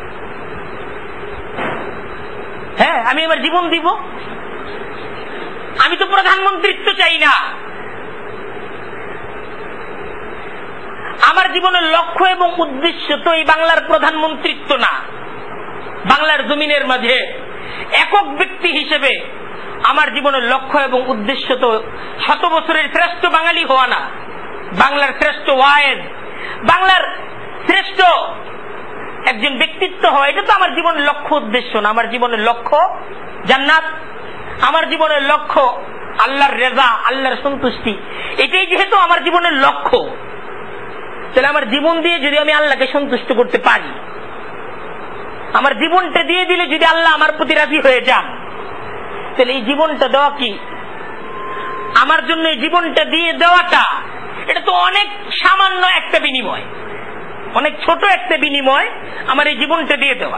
হ্যাঁ, আমি আমার জীবন দিব। আমি তো প্রধানমন্ত্রিত্ব চাই না। আমার জীবনের লক্ষ্য এবং উদ্দেশ্য তো এই বাংলার প্রধানমন্ত্রিত্ব না। বাংলার জমিনের মাঝে একক ব্যক্তি হিসেবে আমার জীবনের লক্ষ্য এবং উদ্দেশ্য তো 100 বছরের শ্রেষ্ঠ বাঙালি হওয়া না, বাংলার শ্রেষ্ঠ ওয়ায়েজ, বাংলার শ্রেষ্ঠ একজন ব্যক্তিত্ব হওয়া। এটা তো আমার জীবনের লক্ষ্য উদ্দেশ্য না। আমার জীবনের লক্ষ্য জান্নাত, আমার জীবনের লক্ষ্য আল্লাহর রেজা, আল্লাহর সন্তুষ্টি। এটাই যেহেতু আমার জীবনের লক্ষ্য, তাহলে আমার জীবন দিয়ে যদি আমি আল্লাহকে সন্তুষ্ট করতে পারি, আমার জীবনটা দিয়ে দিলে যদি আল্লাহ আমার প্রতি রাজি হয়ে যান, তাহলে এই জীবনটা দেওয়া কি আমার জন্য? এই জীবনটা দিয়ে দেওয়াটা এটা তো অনেক সামান্য একটা বিনিময়, অনেক ছোট একটা বিনিময় আমার এই জীবনটা দিয়ে দেওয়া।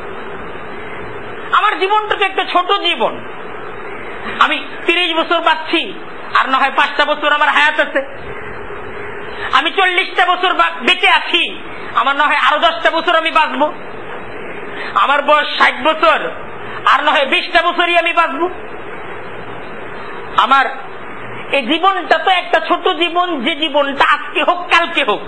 আমার জীবনটা তো একটা ছোট জীবন। আমি 30 বছর বাঁচছি, আর না হয় 5টা বছর আমার হায়াত আছে। আমি 40টা বছর বেঁচে আছি, আমার না হয় আরো 10টা বছর আমি বাঁচবো। আমার বয়স 60 বছর, আর না হয় 20টা বছরই আমি বাঁচবো। আমার এই জীবনটা তো একটা ছোট জীবন, যে জীবনটা আজকে হোক কালকে হোক,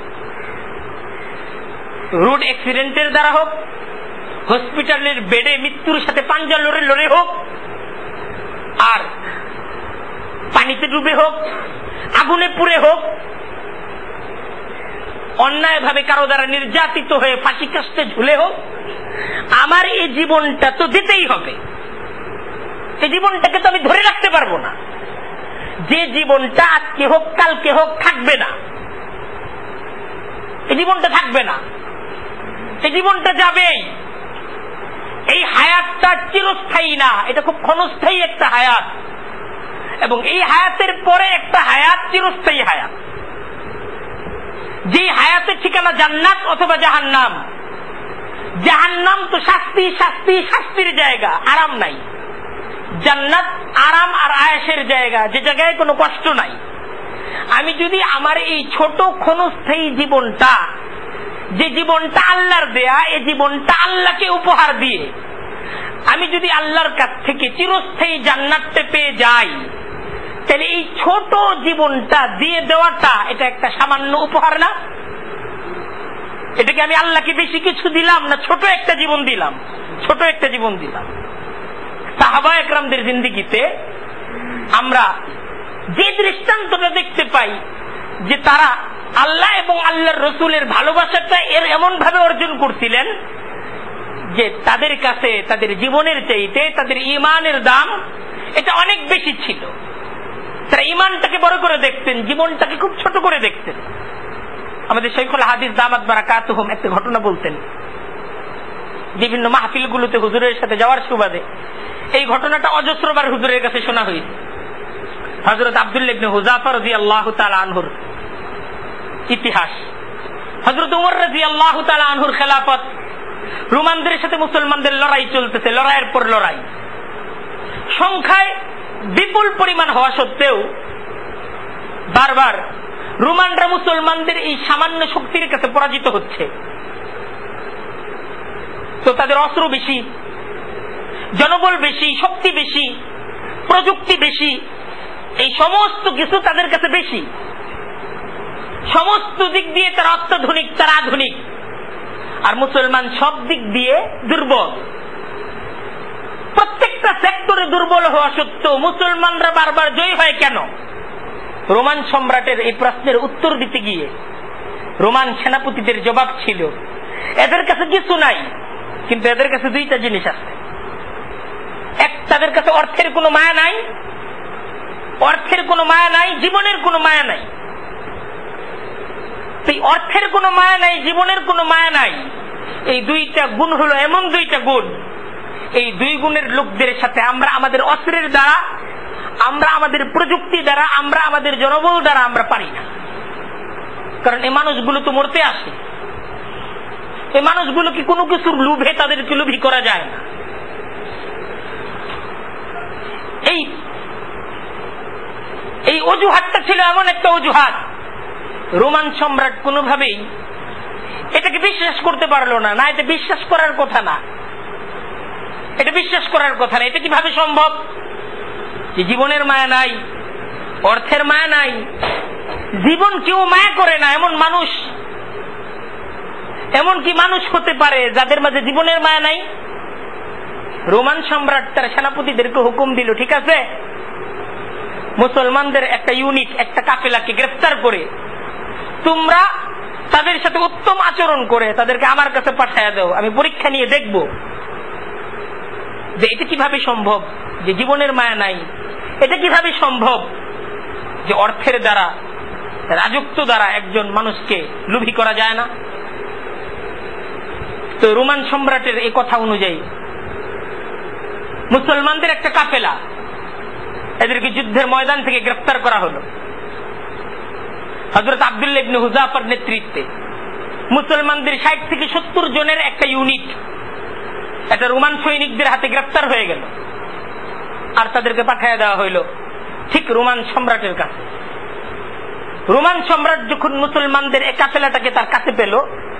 রোড অ্যাক্সিডেন্টের দ্বারা হোক, হসপিটালের বেডে মৃত্যুর সাথে পাঞ্জা লড়ে লড়ে হোক, আর পানিতে ডুবে হোক, আগুনে পুড়ে হোক, অন্যায় ভাবে কারো দ্বারা নির্যাতিত হয়ে ফাঁসি কাস্টে ঝুলে হোক, আমার এই জীবনটা তো দিতেই হবে। এই জীবনটাকে তো আমি ধরে রাখতে পারবো না। যে জীবনটা আজকে হোক কালকে হোক থাকবে না, এই জীবনটা থাকবে না, এই জীবনটা যাবেই। এই হায়াতটা চিরস্থায়ী না, এটা খুব ক্ষণস্থায়ী একটা হায়াত, এবং এই হায়াতের পরে একটা হায়াত চিরস্থায়ী হায়াত। যে হায়াতের ঠিকানা জান্নাত অথবা জাহান্নাম। জাহান্নাম
জাহান্নাম তো শাস্তি শাস্তি শাস্তির জায়গা, আরাম নাই। জান্নাত আরাম আর আয়েশের জায়গা, যে জায়গায় কোনো কষ্ট নাই। আমি যদি আমার এই ছোট ক্ষণস্থায়ী জীবনটা, যে জীবনটা আল্লাহর দেয়া, এই জীবনটা আল্লাহকে উপহার দিয়ে আমি যদি আল্লাহর কাছ থেকে চিরস্থায়ী জান্নাতটা পেয়ে যাই, তাহলে এই ছোট জীবনটা দিয়ে দেওয়াটা এটা একটা সামান্য উপহার না? এটাকে আমি আল্লাহকে বেশি কিছু দিলাম না ছোট একটা জীবন দিলাম? ছোট একটা জীবন দিলাম। সাহাবা একরামদের জিন্দেগিতে আমরা যে দৃষ্টান্তটা দেখতে পাই যে তারা আল্লাহ এবং আল্লাহর রসুলের ভালোবাসাটা এর এমন ভাবে অর্জন করছিলেন যে তাদের কাছে তাদের জীবনের চাইতে তাদের ঈমানের দাম এটা অনেক বেশি ছিল। তারা ঈমানটাকে বড় করে দেখতেন, জীবনটাকে খুব ছোট করে দেখতেন। আমাদের শাইখুল হাদিস দামাত বারাকাতুহুম একটা ঘটনা বলতেন, বিভিন্ন মাহফিলগুলোতে হুজুরের সাথে যাওয়ার সুবাদে এই ঘটনাটা অজস্রবার হুজুরের কাছে শোনা হয়েছে। হযরত আব্দুল্লাহ ইবনে হুযাফা রাদিয়াল্লাহু তাআলা আনহুর ইতিহাস। হযরত ওমর রাদিয়াল্লাহু তাআলা আনহুর খেলাফত, রোমানদের সাথে মুসলমানদের লড়াই চলতেছে, লড়াইয়ের পর লড়াই, সংখ্যায় বিপুল পরিমাণ হওয়া সত্ত্বেও বারবার রোমানরা মুসলমানদের এই সামান্য শক্তির কাছে পরাজিত হচ্ছে। তো তাদের অস্ত্র বেশি, জনবল বেশি, শক্তি বেশি, প্রযুক্তি বেশি, এই সমস্ত কিছু তাদের কাছে বেশি। সমস্ত দিক দিয়ে তারা অত্যাধুনিক, তারা আধুনিক, আর মুসলমান সব দিক দিয়ে দুর্বল। প্রত্যেকটা সেক্টরে দুর্বল হওয়া সত্ত্বেও মুসলমানরা বারবার জয়ী হয় কেন? রোমান সম্রাটের এই প্রশ্নের উত্তর দিতে গিয়ে রোমান সেনাপতিদের জবাব ছিল, এদের কাছে কিছু নাই, কিন্তু এদের কাছে দুইটা জিনিস আছে। এক, তাদের কাছে অর্থের কোনো মায়া নাই, অর্থের কোনো মায়া নাই, জীবনের কোনো মায়া নাই। এই অর্থের কোনো মায়া নাই, জীবনের কোনো মায়া নাই, এই দুইটা গুণ হলো এমন দুইটা গুণ, এই দুই গুণের লোকদের সাথে আমরা আমাদের অস্ত্রের দ্বারা, আমরা আমাদের প্রযুক্তি দ্বারা, আমরা আমাদের জনবল দ্বারা আমরা পারি না। কারণ এই মানুষগুলো তো মরতে আসে, এই মানুষগুলোকে কোনো কিছুর লোভে তাদেরকে লোভী করা যায় না। এই অজুহাতটা ছিল এমন একটা অজুহাত, রোমান সম্রাট কোনোভাবেই এটাকে বিশ্বাস করতে পারলো না। না, এটা বিশ্বাস করার কথা না, এটা বিশ্বাস করার কথা না। এটা কিভাবে সম্ভব যে জীবনের মায়া নাই, অর্থের মায়া নাই, জীবন কেউ মায়া করে না এমন মানুষ, এমন কি মানুষ হতে পারে যাদের মাঝে জীবনের মায়া নাই? রোমান সম্রাট তার সেনাপতিদেরকে হুকুম দিল, ঠিক আছে, মুসলমানদের একটা ইউনিট, একটা কাফেলাকে গ্রেফতার করে তোমরা তাদের সাথে উত্তম আচরণ করে তাদেরকে আমার কাছে পাঠায়া দাও, আমি পরীক্ষা নিয়ে দেখব যে এটা কিভাবে সম্ভব যে জীবনের মায়া নাই, এটা কিভাবে সম্ভব যে অর্থের দ্বারা, রাজত্ব দ্বারা একজন মানুষকে লোভী করা যায় না। তো রোমান সম্রাটের এই কথা অনুযায়ী মুসলমানদের একটা কাফেলা, এদেরকে যুদ্ধের ময়দান থেকে গ্রেফতার করা হলো। হযরত আব্দুল্লাহ ইবনে হুযাফার নেতৃত্বে মুসলমানদের 60 থেকে 70 জনের একটা ইউনিট এটা রোমান সৈনিকদের হাতে গ্রেফতার হয়ে গেল, আর তাদেরকে পাঠিয়ে দেওয়া হইল ঠিক রোমান সম্রাটের কাছে। রোমান সম্রাট যখন মুসলমানদের এই কাফেলাটাকে তার কাছে পেল,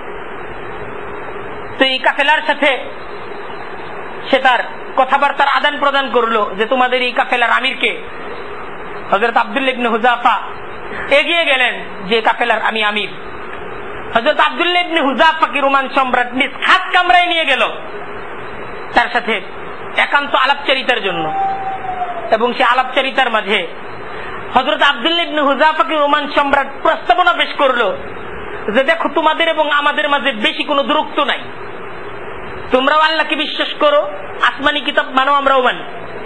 তো এই কাফেলার সাথে সে তার কথাবার্তার আদান প্রদান করলো যে তোমাদের এই কাফেলার আমিরকে। হযরত আব্দুল্লাহ ইবনে হুযাফা এগিয়ে গেলেন যে কাফেলার আমি আমির। হযরত আব্দুল্লাহ ইবনে হুযাফাকে রোমান সম্রাট নিজ হাত কামরায় নিয়ে গেল তার সাথে একান্ত আলাপচারিতার জন্য, এবং সে আলাপচারিতার মাঝে হযরত আব্দুল্লাহ ইবনে হুযাফাকে রোমান সম্রাট প্রস্তাবনা পেশ করলো যে দেখো, তোমাদের এবং আমাদের মাঝে বেশি কোনো দূরত্ব নাই, তোমরাও আল্লাহকে বিশ্বাস করো, আসমানি কিতাব মানো, আমরাও মানি,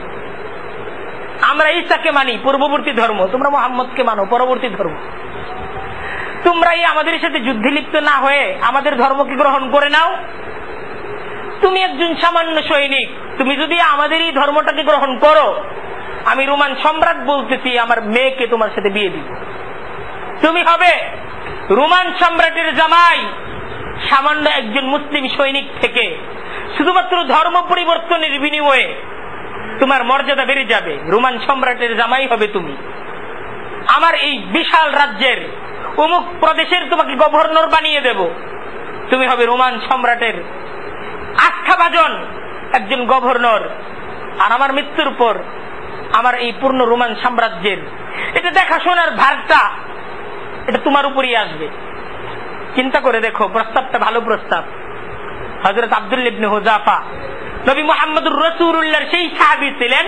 আমরা ঈসাকে মানি পূর্ববর্তী ধর্ম, তোমরা মুহাম্মদকে মানো পরবর্তী ধর্ম, তোমরা এই আমাদের সাথে যুদ্ধে লিপ্ত না হয়ে আমাদের ধর্মকে গ্রহণ করে নাও। তুমি একজন সামান্য সৈনিক, তুমি যদি আমাদের এই ধর্মটাকে গ্রহণ করো, আমি রোমান সম্রাট বলতেছি আমার মেয়েকে তোমার সাথে বিয়ে দিব, তুমি হবে রোমান সম্রাটের জামাই, সামান্য একজন মুসলিম সৈনিক থেকে শুধুমাত্র ধর্ম পরিবর্তনের বিনিময়ে তোমার মর্যাদা বেড়ে যাবে। রোমান সম্রাটের জামাই হবে তুমি। আমার এই বিশাল রাজ্যের অমুক প্রদেশের তোমাকে গভর্নর বানিয়ে দেব। তুমি হবে রোমান সম্রাটের আস্থাভাজন একজন গভর্নর। আর আমার মৃত্যুর পর আমার এই পূর্ণ রোমান সাম্রাজ্যের এটা দেখাশোনার ভারটা এটা তোমার উপরই আসবে। চিন্তা করে দেখো, প্রস্তাবটা ভালো প্রস্তাব। হযরত আব্দুল্লাহ ইবনে হুযাফা নবী মুহাম্মদুর রাসূলুল্লাহর সেই সাহাবী ছিলেন।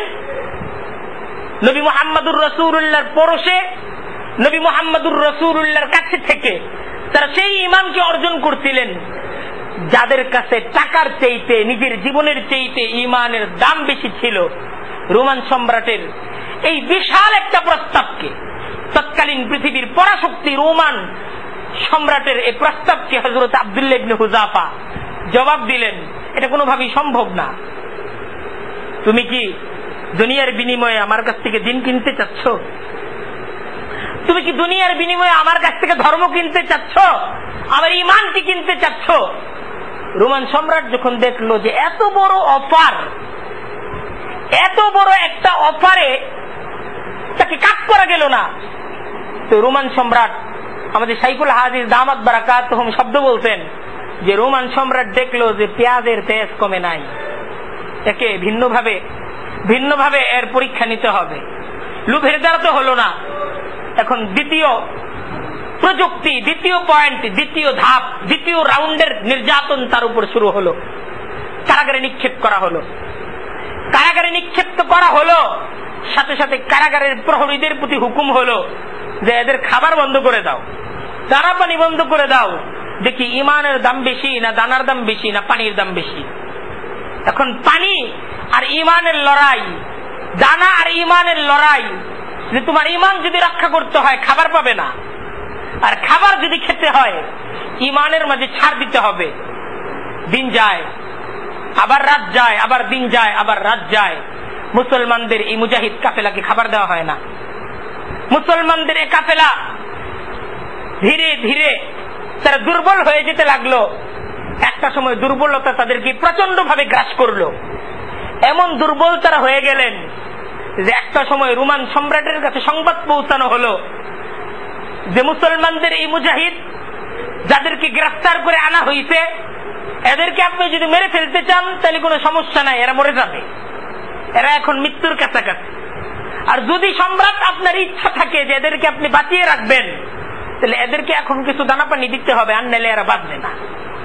নবী মুহাম্মদুর রাসূলুল্লাহর পরশে, নবী মুহাম্মদুর রাসূলুল্লাহর কাছে থেকে তারা সেই ঈমানকে অর্জন করছিলেন যাদের কাছে টাকার চাইতে, নিজের জীবনের চাইতে ঈমানের দাম বেশি ছিল। রোমান সম্রাটের এই বিশাল একটা প্রস্তাবকে, তৎকালীন পৃথিবীর পরাশক্তি রোমান সম্রাটের এই প্রস্তাবকে হযরত আব্দুল্লাহ ইবনে হুযাফা জবাব দিলেন, এটা কোনোভাবেই সম্ভব না। তুমি কি দুনিয়ার বিনিময়ে আমার কাছ থেকে দিন কিনতে চাচ্ছ? তুমি কি দুনিয়ার বিনিময়ে আমার কাছ থেকে ধর্ম কিনতে চাচ্ছ? আমার ঈমানকে কিনতে চাচ্ছ? রোমান সম্রাট যখন দেখলো যে এত বড় অফার, এত বড় একটা অফারে তাকে কাট করা গেল না, তো রোমান সম্রাট, আমাদের শাইখুল হাদিস দামাত বারাকাতুহুম শব্দ বলতেন যে রোমান সম্রাট দেখলো যে পেঁয়াজের তেজ কমে নাই, একে ভিন্নভাবে এর পরীক্ষা নিতে হবে। লোভের দ্বারা তো হলো না। এখন দ্বিতীয় প্রযুক্তি, দ্বিতীয় পয়েন্ট, দ্বিতীয় ধাপ, দ্বিতীয় রাউন্ডের নির্যাতন তার উপর শুরু হলো। কারাগারে নিক্ষেপ করা হলো। কারাগারে নিক্ষেপ করা হলো, সাথে সাথে কারাগারের প্রহরীদের প্রতি হুকুম হলো যে এদের খাবার বন্ধ করে দাও, দানা পানি বন্ধ করে দাও। দেখি ঈমানের দাম বেশি না দানার দাম বেশি না পানির দাম বেশি? এখন পানি আর ঈমানের লড়াই, দানা আর ঈমানের লড়াই। যে তোমার ঈমান যদি রক্ষা করতে হয় খাবার পাবে না, আর খাবার যদি খেতে হয় ঈমানের মাঝে ছাড় দিতে হবে। দিন যায় আবার রাত যায়, আবার দিন যায় আবার রাত যায়। মুসলমানদের এই মুজাহিদ কাফেলাকে খাবার দেওয়া হয় না। মুসলমানদের এই কাফেলা ধীরে ধীরে তারা দুর্বল হয়ে যেতে লাগলো। একটা সময় দুর্বলতা তাদেরকে প্রচন্ড ভাবে গ্রাস করলো। এমন দুর্বল তারা হয়ে গেলেন যে একটা সময় রোমান সম্রাটের কাছে সংবাদ পৌঁছানো হলো যে মুসলমানদের এই মুজাহিদ যাদেরকে গ্রেফতার করে আনা হয়েছে, এদেরকে আপনি যদি মেরে ফেলতে চান তাহলে কোনো সমস্যা নাই, এরা মরে যাবে, এরা এখন মৃত্যুর কাছাকাছি। আর যদি সম্রাট আপনার ইচ্ছা থাকে যে এদেরকে আপনি বাঁচিয়ে রাখবেন, তাহলে এদেরকে এখন কিছু দানা পানি দিতে হবে, আর নাহলে এরা বাঁচবে না।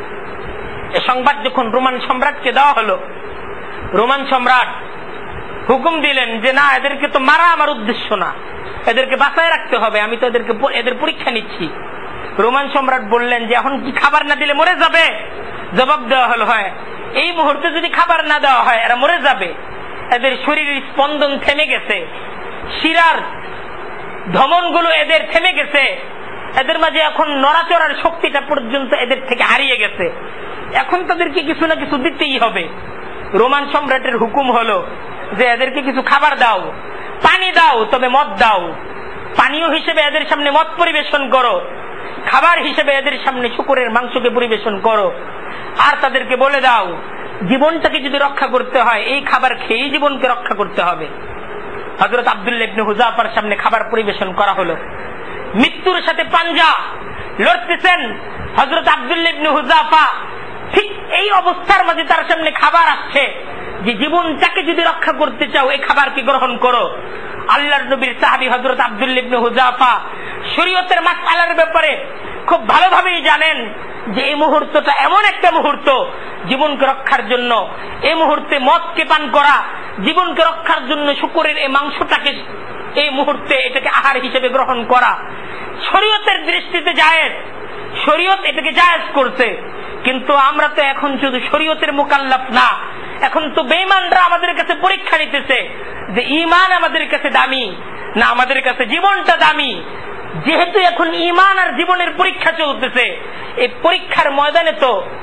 এই সংবাদ যখন রোমান সম্রাটকে দেওয়া হলো, রোমান সম্রাট হুকুম দিলেন যে না, এদেরকে তো মারা আমার উদ্দেশ্য না, এদেরকে বাঁচায় রাখতে হবে, আমি তো এদের পরীক্ষা নিচ্ছি। রোমান সম্রাট বললেন যে এখন কি খাবার না দিলে মরে যাবে? জবাব দেওয়া হলো, হয় এই মুহূর্তে যদি খাবার না দেওয়া হয় এরা মরে যাবে। এদের শরীরের স্পন্দন থেমে গেছে, শিরার ধমনগুলো এদের থেমে গেছে, এদের মাঝে এখন নড়াচড়ার শক্তিটা পর্যন্ত এদের থেকে হারিয়ে গেছে। এখন তাদেরকে কিছু না কিছু দিতেই হবে। রোমান সম্রাটের হুকুম হলো যে এদেরকে কিছু খাবার দাও, পানি দাও, তবে মদ দাও। পানীয় হিসেবে এদের সামনে মদ পরিবেশন করো, খাবার হিসেবে এদের সামনে শূকরের মাংসকে পরিবেশন করো। আর তাদেরকে বলে দাও জীবনটাকে যদি রক্ষা করতে হয় এই খাবার খেয়েই জীবনকে রক্ষা করতে হবে। হযরত আব্দুল্লাহ ইবনে হুযাফার সামনে খাবার পরিবেশন করা হলো। মৃত্যুর সাথে পাঞ্জা লড়তেছেন হযরত আব্দুল্লাহ ইবনে হুযাফা। ঠিক এই অবস্থার মাঝে তার সামনে খাবার আসছে যে জীবনটাকে যদি রক্ষা করতে চাও এই খাবারকে গ্রহণ করো। আল্লাহর নবীর সাহাবী হযরত আব্দুল্লাহ ইবনে হুযাফা শরীয়তের মাসআলার ব্যাপারে খুব ভালোভাবেই জানেন যে এই মুহূর্তটা এমন একটা মুহূর্ত জীবনকে রক্ষার জন্য। এই মুহূর্তে মদকে পান করা, জীবনকে রক্ষার জন্য শূকরের এই মাংসটাকে এই মুহূর্তে এটাকে আহার হিসেবে গ্রহণ করা শরীয়তের দৃষ্টিতে জায়েজ, শরীয়ত এটাকে জায়েজ করছে। কিন্তু আমরা তো এখন শুধু শরীয়তের মুকাল্লাফ না, এখন তো বেঈমানরা আমাদের কাছে পরীক্ষা নিতেছে যে ঈমান আমাদের কাছে দামি না আমাদের কাছে জীবনটা দামি। যেহেতু এখন ঈমান আর জীবনের পরীক্ষা চলতেছে, এই পরীক্ষার ময়দানে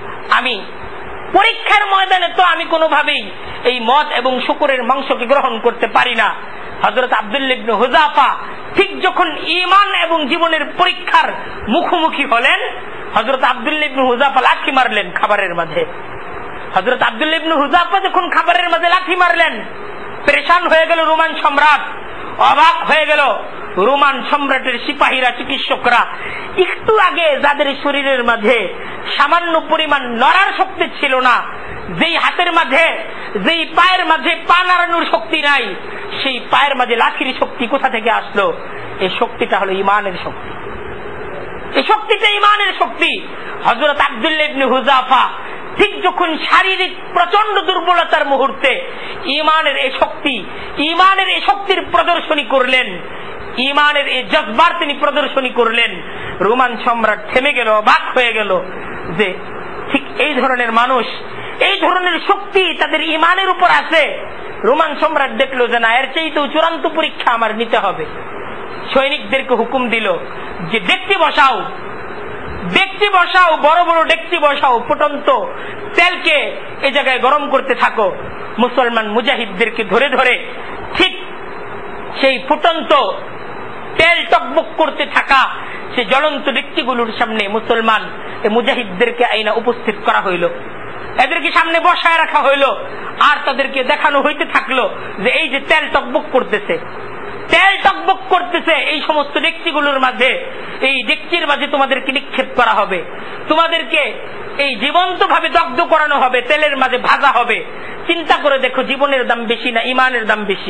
তো আমি কোনোভাবেই এই মদ এবং শূকরের মাংসকে গ্রহণ করতে পারি না। হযরত আব্দুল্লাহ ইবনে হুযাফা ঠিক যখন ঈমান এবং জীবনের পরীক্ষার মুখোমুখি হলেন, হযরত আব্দুল্লাহ ইবনে হুযাফা লাঠি মারলেন খাবারের মাঝে। হযরত আব্দুল্লাহ ইবনে হুযাফা যখন খাবারের মাঝে লাঠি মারলেন, পরেশান হয়ে গেল রোমান সম্রাট, অবাক হয়ে গেল রোমান সম্রাটের সিপাহীরা, চিকিৎসকরা। একটু আগে যাদের শরীরের মাঝে সামান্য পরিমাণ নড়ার শক্তি ছিল না, যেই হাতের মাঝে, যেই পায়ের মাঝে পা নাড়ানোর শক্তি নাই, সেই পায়ের মাঝে লাঠির শক্তি কোথা থেকে আসলো? এই শক্তিটা হলো ঈমানের শক্তি। এই শক্তিটা ঈমানের শক্তি। হযরত আব্দুল্লাহ ইবনে হুযাফা ঠিক যখন শারীরিক প্রচন্ড দুর্বলতার মুহূর্তে ঈমানের এই শক্তি, ঈমানের এই শক্তির প্রদর্শনী করলেন, ঈমানের এই জজবার তিনি প্রদর্শনী করলেন, রোমান সম্রাট থেমে গেল, অবাক হয়ে গেল যে ঠিক এই ধরনের মানুষ, এই ধরনের শক্তি তাদের ঈমানের উপর আছে। রোমান সম্রাট দেখলো যে না, এর চাইতেও চূড়ান্ত পরীক্ষা আমার নিতে হবে। সৈনিকদেরকে হুকুম দিল যে ডেকচি বসাও, ডেকচি বসাও, বড় বড় ডেকচি বসাও, ফুটন্ত তেলকে এই জায়গায় গরম করতে থাকো। মুসলমান মুজাহিদদেরকে ধরে ধরে ঠিক সেই ফুটন্ত তেল টকবক করতে থাকা সেই জ্বলন্ত ডেকচিগুলোর সামনে মুসলমান মুজাহিদদেরকে আইনা উপস্থিত করা হইল। এদেরকে সামনে বসায় রাখা হইল, আর তাদেরকে দেখানো হইতে থাকলো যে এই যে তেল টকবক করতেছে, তেল টকবক করতেছে, এই সমস্ত ডেকচিগুলোর মাঝে, এই ডেকচির মাঝে তোমাদেরকে নিক্ষেপ করা হবে, তোমাদেরকে এই জীবন্ত ভাবে দগ্ধ করানো হবে, তেলের মাঝে ভাজা হবে। চিন্তা করে দেখো, জীবনের দাম বেশি না ঈমানের দাম বেশি?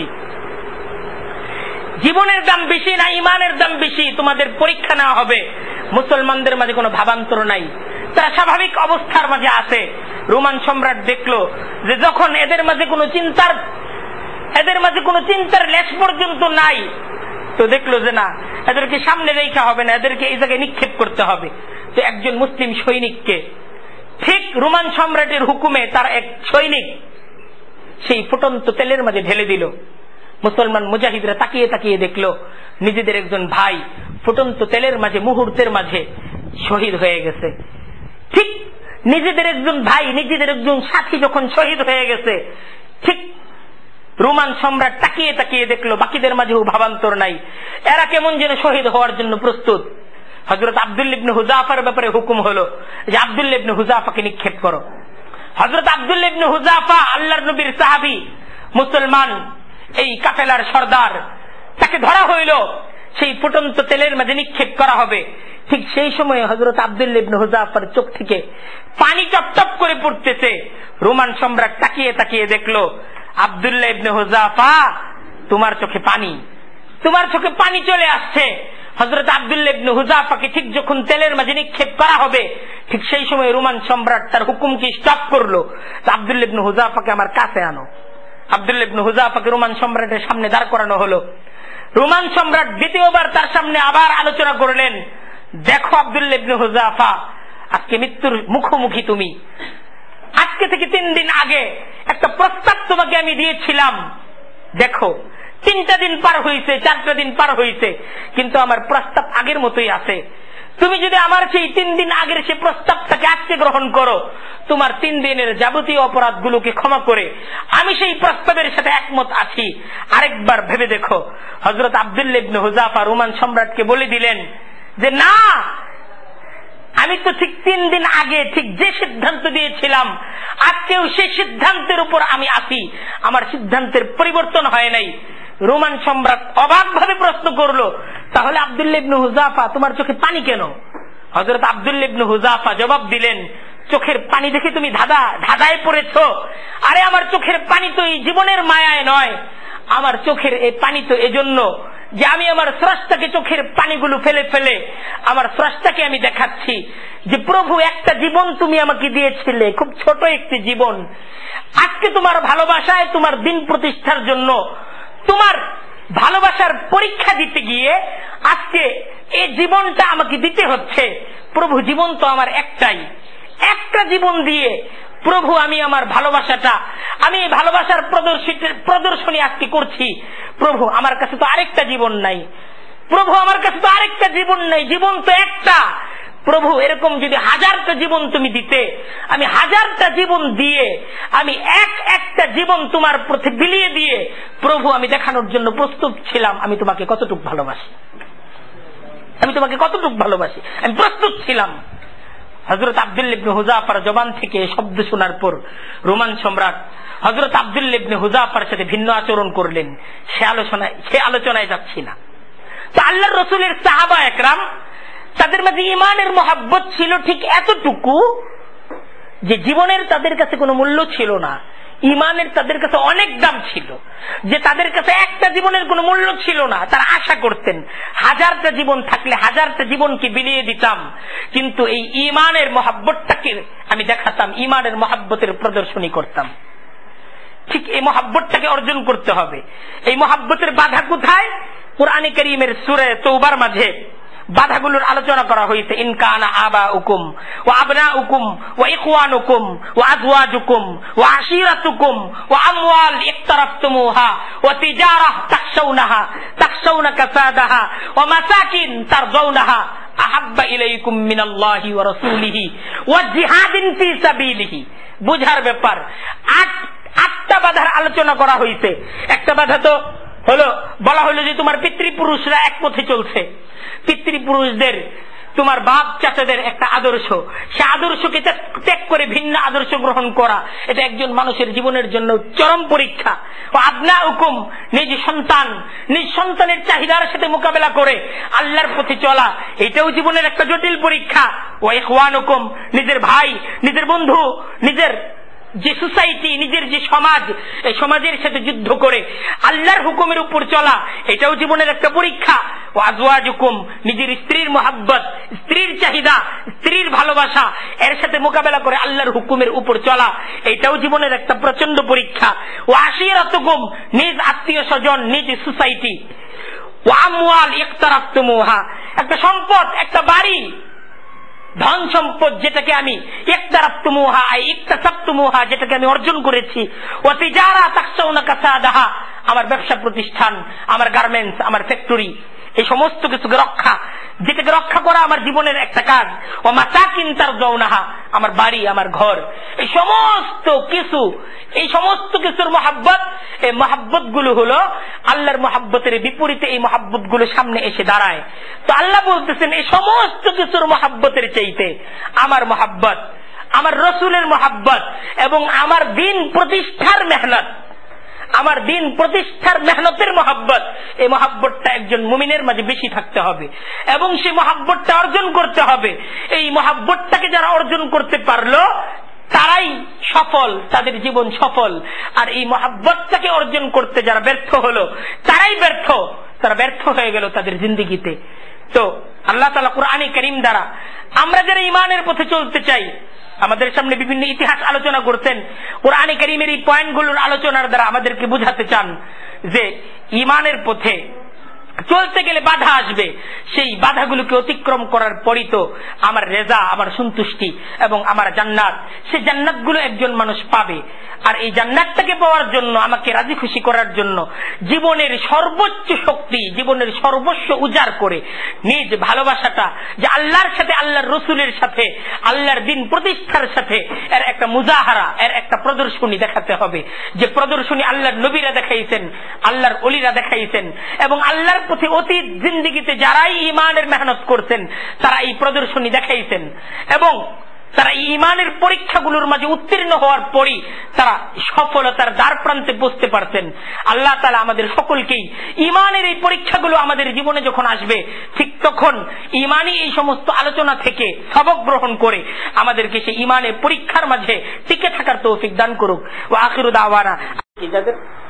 জীবনের দাম বেশি না ঈমানের দাম বেশি? তোমাদের পরীক্ষা নেওয়া হবে। মুসলমানদের মাঝে কোনো ভাবান্তর নাই, তারা স্বাভাবিক অবস্থার মাঝে আছে। রোমান সম্রাট দেখলো যে যখন এদের মাঝে কোনো চিন্তার লেশ পর্যন্ত নাই, তো দেখলো যে না, এদেরকে সামনে রেখা হবে না, এদেরকে এই জায়গায় নিক্ষেপ করতে হবে। তো একজন মুসলিম সৈনিককে, ঠিক রোমান সম্রাটের হুকুমে তার এক সৈনিক সেই ফুটন্ত তেলের মাঝে ঢেলে দিল। মুসলমান মুজাহিদরা তাকিয়ে তাকিয়ে দেখলো নিজেদের একজন ভাই ফুটন্ত তেলের মাঝে মুহূর্তের মাঝে শহীদ হয়ে গেছে। ঠিক নিজেদের একজন ভাই, নিজেদের একজন সাথী যখন শহীদ হয়ে গেছে, ঠিক রোমান সম্রাট তাকিয়ে তাকিয়ে দেখলো বাকিদের মাঝেও ভাবান্তর নাই, এরা কেমন যেন শহীদ হওয়ার জন্য প্রস্তুত। হযরত আব্দুল্লাহ ইবনে হুযাফার ব্যাপারে হুকুম হলো যে আব্দুল্লাহ ইবনে হুযাফাকে নিক্ষেপ করো। হযরত আব্দুল্লাহ ইবনে হুযাফা আল্লাহর নবীর সাহাবী, মুসলমান এই কাফেলার সর্দার, তাকে ধরা হইল, সেই ফুটন্ত তেলের মাঝে নিক্ষেপ করা হবে। ঠিক সেই সময়ে হযরত আব্দুল্লাহ ইবনে হুযাফার চোখ থেকে পানি টপটপ করে পড়তেছে। রোমান সম্রাট তাকিয়ে তাকিয়ে দেখলো আব্দুল্লাহ ইবনে হুযাফা, তোমার চোখে পানি, তোমার চোখে পানি চলে আসছে। হযরত আব্দুল্লাহ ইবনে হুযাফাকে ঠিক যখন তেলের মাঝে নিক্ষেপ করা হবে, ঠিক সেই সময় রোমান সম্রাট তার হুকুমকে স্টপ করলো, আব্দুল্লাহ ইবনে হুযাফাকে আমার কাছে আনো। আব্দুল্লাহ ইবনে হুযাফাকে রোমান সম্রাটের সামনে দাঁড় করানো হলো। রোমান সম্রাট দ্বিতীয়বার তার সামনে আবার আলোচনা করলেন, দেখো আব্দুল্লাহ ইবনে হুযাফা, আজকে মৃত্যুর মুখোমুখি তুমি। আজকে থেকে 3 দিন আগে একটা প্রস্তাব তোমাকে আমি দিয়েছিলাম, দেখো 3টা দিন পার হয়েছে, 4টা দিন পার হয়েছে, কিন্তু আমার প্রস্তাব আগের মতোই আছে। তুমি যদি আমার সেই 3 দিন আগের সেই প্রস্তাবটাকে আজকে গ্রহণ করো, তোমার 3 দিনের যাবতীয় অপরাধগুলোকে ক্ষমা করে আমি সেই প্রস্তাবের সাথে একমত আছি। আরেকবার ভেবে দেখো। হযরত আব্দুল্লাহ ইবনে হুযাফা রোমান সম্রাটকে বলে দিলেন যে না, আমি তো ঠিক 3 দিন আগে ঠিক যে সিদ্ধান্ত দিয়েছিলাম, আজকেও সেই সিদ্ধান্তের উপর আমি আছি, আমার সিদ্ধান্তের পরিবর্তন হয় নাই। রোমান সম্রাট অবাক ভাবে প্রশ্ন করলো, তাহলে আব্দুল্লাহ ইবনে হুযাফা তোমার চোখে পানি কেন? হযরত আব্দুল্লাহ ইবনে হুযাফা জবাব দিলেন, চোখের পানি দেখে তুমি ধাঁধায় পড়েছো? আরে আমার চোখের পানি তো এই জীবনের মায়ায় নয়, আমার চোখের এই পানি তো এজন্য যে আমি আমার স্রষ্টাকে চোখের পানিগুলো ফেলে ফেলে আমার স্রষ্টাকে আমি দেখাচ্ছি যে প্রভু, একটা জীবন তুমি আমাকে দিয়েছিলে, খুব ছোট একটি জীবন, আজকে তোমার ভালোবাসায়, তোমার দিন প্রতিষ্ঠার জন্য, তোমার ভালোবাসার পরীক্ষা দিতে গিয়ে আজকে এই জীবনটা আমাকে দিতে হচ্ছে। প্রভু, জীবন তো আমার একটাই, একটা জীবন দিয়ে প্রভু আমি আমার ভালোবাসাটা, আমি এই ভালোবাসার প্রদর্শনী আজকে করছি। প্রভু, আমার কাছে তো আরেকটা জীবন নাই, প্রভু আমার কাছে তো আরেকটা জীবন নাই, জীবন তো একটা। প্রভু, এরকম যদি 1000টা জীবন তুমি দিতে, আমি 1000টা জীবন দিয়ে, আমি একটা জীবন তোমার প্রতি বিলিয়ে দিয়ে প্রভু আমি দেখানোর জন্য প্রস্তুত ছিলাম আমি তোমাকে কতটুকু ভালোবাসি, আমি তোমাকে কতটুকু ভালোবাসি, আমি প্রস্তুত ছিলাম। হযরত আব্দুল্লাহ ইবনে হুযাফার জবান থেকে শব্দ শোনার পর রোমান সম্রাট হযরত আব্দুল্লাহ ইবনে হুযাফার সাথে ভিন্ন আচরণ করলেন। সে আলোচনায় যাচ্ছি না। তো আল্লাহর রাসূলের সাহাবা একরাম তাদের মাঝে ঈমানের মহব্বত ছিল ঠিক এতটুকু যে জীবনের তাদের কাছে কোনো মূল্য ছিল না, ঈমানের তাদের কাছে অনেক দাম ছিল, যে তাদের কাছে একটা জীবনের কোনো মূল্য ছিল না। তারা আশা করতেন 1000টা জীবন থাকলে 1000টা জীবনকে বিলিয়ে দিতাম, কিন্তু এই ঈমানের মহব্বতটাকে আমি দেখাতাম, ঈমানের মহব্বতের প্রদর্শনী করতাম। ঠিক এই মহব্বতটাকে অর্জন করতে হবে। এই মহব্বতের বাধা কোথায়? কুরআনে কারীমের সূরা তাওবার মাঝে বাধাগুলোর আলোচনা করা হয়েছে। ইন কানা আবাউকুম ওয়া আবনাউকুম ওয়া ইখওয়ানুকুম ওয়া আজওয়াজুকুম ওয়া আশীরাতুকুম ওয়া আমওয়াল ইকতারাফতুমুহা ওয়া তিজারাহ তাখশাউনা কাসাদাহা ওয়া মাসাকিন তারজাউনাহা আহাব্বা ইলাইকুম মিনাল্লাহি ওয়া রাসূলিহি ওয়া জিহাদিন ফি সাবিলিহি। বুঝার ব্যাপার। আটটা বাধার আলোচনা করা হয়েছে। একটা বাধা তো হলো, বলা হলো যে তোমার পিতৃপুরুষরা এক পথে চলছে, পিতৃপুরুষদের তোমার বাপ চাচাদের একটা আদর্শ, সে আদর্শকে ত্যাগ করে ভিন্ন আদর্শ গ্রহণ করা, এটা একজন মানুষের জীবনের জন্য চরম পরীক্ষা। ও আবনাউকুম, নিজ সন্তানের চাহিদার সাথে মোকাবেলা করে আল্লাহর পথে চলা, এটাও জীবনের একটা জটিল পরীক্ষা। ও ইখওয়ানুকুম, নিজের ভাই, নিজের বন্ধু, নিজের যে সোসাইটি, নিজের যে সমাজ, এই সমাজের সাথে যুদ্ধ করে আল্লাহর হুকুমের উপর চলা, এটাও জীবনের একটা পরীক্ষা। ও আজওয়াজুকুম, নিজের স্ত্রীর মহব্বত, স্ত্রীর চাহিদা, স্ত্রীর ভালোবাসা, এর সাথে মোকাবেলা করে আল্লাহর হুকুমের উপর চলা, এটাও জীবনের একটা প্রচন্ড পরীক্ষা। ও আশীরাতুকুম, নিজ আত্মীয় স্বজন, নিজ সোসাইটি। ও আমওয়াল ইকতারাফতুমুহা, একটা সম্পদ, একটা বাড়ি, ধন সম্পদ, যেটাকে আমি ইকতাসাবতুমুহা, যেটাকে আমি অর্জন করেছি। ওয়া তিজারা তাখশাউনা কাসাদাহা, আমার ব্যবসা প্রতিষ্ঠান, আমার গার্মেন্টস, আমার ফ্যাক্টরি, এই সমস্ত কিছুকে রক্ষা, যেটাকে রক্ষা করা আমার জীবনের একটা কাজ। ও মাসাকিন তারজাউনাহা, আমার বাড়ি, আমার ঘর, এই সমস্ত কিছুর মহব্বত। এই মহব্বত গুলো হলো আল্লাহর মহব্বতের বিপরীতে। এই মহব্বত গুলো সামনে এসে দাঁড়ায়। তো আল্লাহ বলতেছেন এই সমস্ত কিছুর মহব্বতের চাইতে আমার মহব্বত, আমার রসুলের মহব্বত এবং আমার দিন প্রতিষ্ঠার মেহনত, আমার দিন প্রতিষ্ঠার মেহনতের মহব্বত, এই মহব্বতটা একজন মুমিনের মাঝে বেশি থাকতে হবে এবং সেই মহব্বতটা অর্জন করতে হবে। এই মহব্বতটাকে যারা অর্জন করতে পারলো তারাই সফল, তাদের জীবন সফল। আর এই মহব্বতটাকে অর্জন করতে যারা ব্যর্থ হলো তারাই ব্যর্থ, তারা ব্যর্থ হয়ে গেল তাদের জিন্দেগিতে। তো আল্লাহ তাআলা কুরআনে কারীম দ্বারা আমরা যারা ঈমানের পথে চলতে চাই, আমাদের সামনে বিভিন্ন ইতিহাস আলোচনা করতেন। কুরআনে কারীমের এই পয়েন্টগুলোর আলোচনার দ্বারা আমাদেরকে বুঝাতে চান যে ঈমানের পথে চলতে গেলে বাধা আসবে, সেই বাধাগুলোকে অতিক্রম করার পরই তো আমার রেজা, আমার সন্তুষ্টি এবং আমার জান্নাত, সেই জান্নাতগুলো একজন মানুষ পাবে। আর এই জান্নাতটাকে পাওয়ার জন্য, আমাকে রাজি খুশি করার জন্য জীবনের সর্বোচ্চ শক্তি, জীবনের সর্বস্ব উজাড় করে নিজ ভালোবাসাটা যে আল্লাহর সাথে, আল্লাহর রসুলের সাথে, আল্লাহর দিন প্রতিষ্ঠার সাথে এর একটা মুজাহারা, এর একটা প্রদর্শনী দেখাতে হবে। যে প্রদর্শনী আল্লাহর নবীরা দেখাইছেন, আল্লাহর ওলিরা দেখাইছেন এবং আল্লাহর পথে অতীত জিন্দেগিতে যারাই ঈমানের মেহনত করছেন তারা এই প্রদর্শনী দেখাইছেন এবং তারা ঈমানের পরীক্ষাগুলোর মাঝে উত্তীর্ণ হওয়ার পরই তারা সফলতার দ্বার প্রান্তে পৌঁছতে পারছেন। আল্লাহ তাআলা আমাদের সকলকেই ঈমানের এই পরীক্ষাগুলো আমাদের জীবনে যখন আসবে, ঠিক তখন ঈমানি এই সমস্ত আলোচনা থেকে সবক গ্রহণ করে আমাদেরকে সেই ঈমানের পরীক্ষার মাঝে টিকে থাকার তৌফিক দান করুক। ওয়া আখিরু দাওয়ানা, যাদের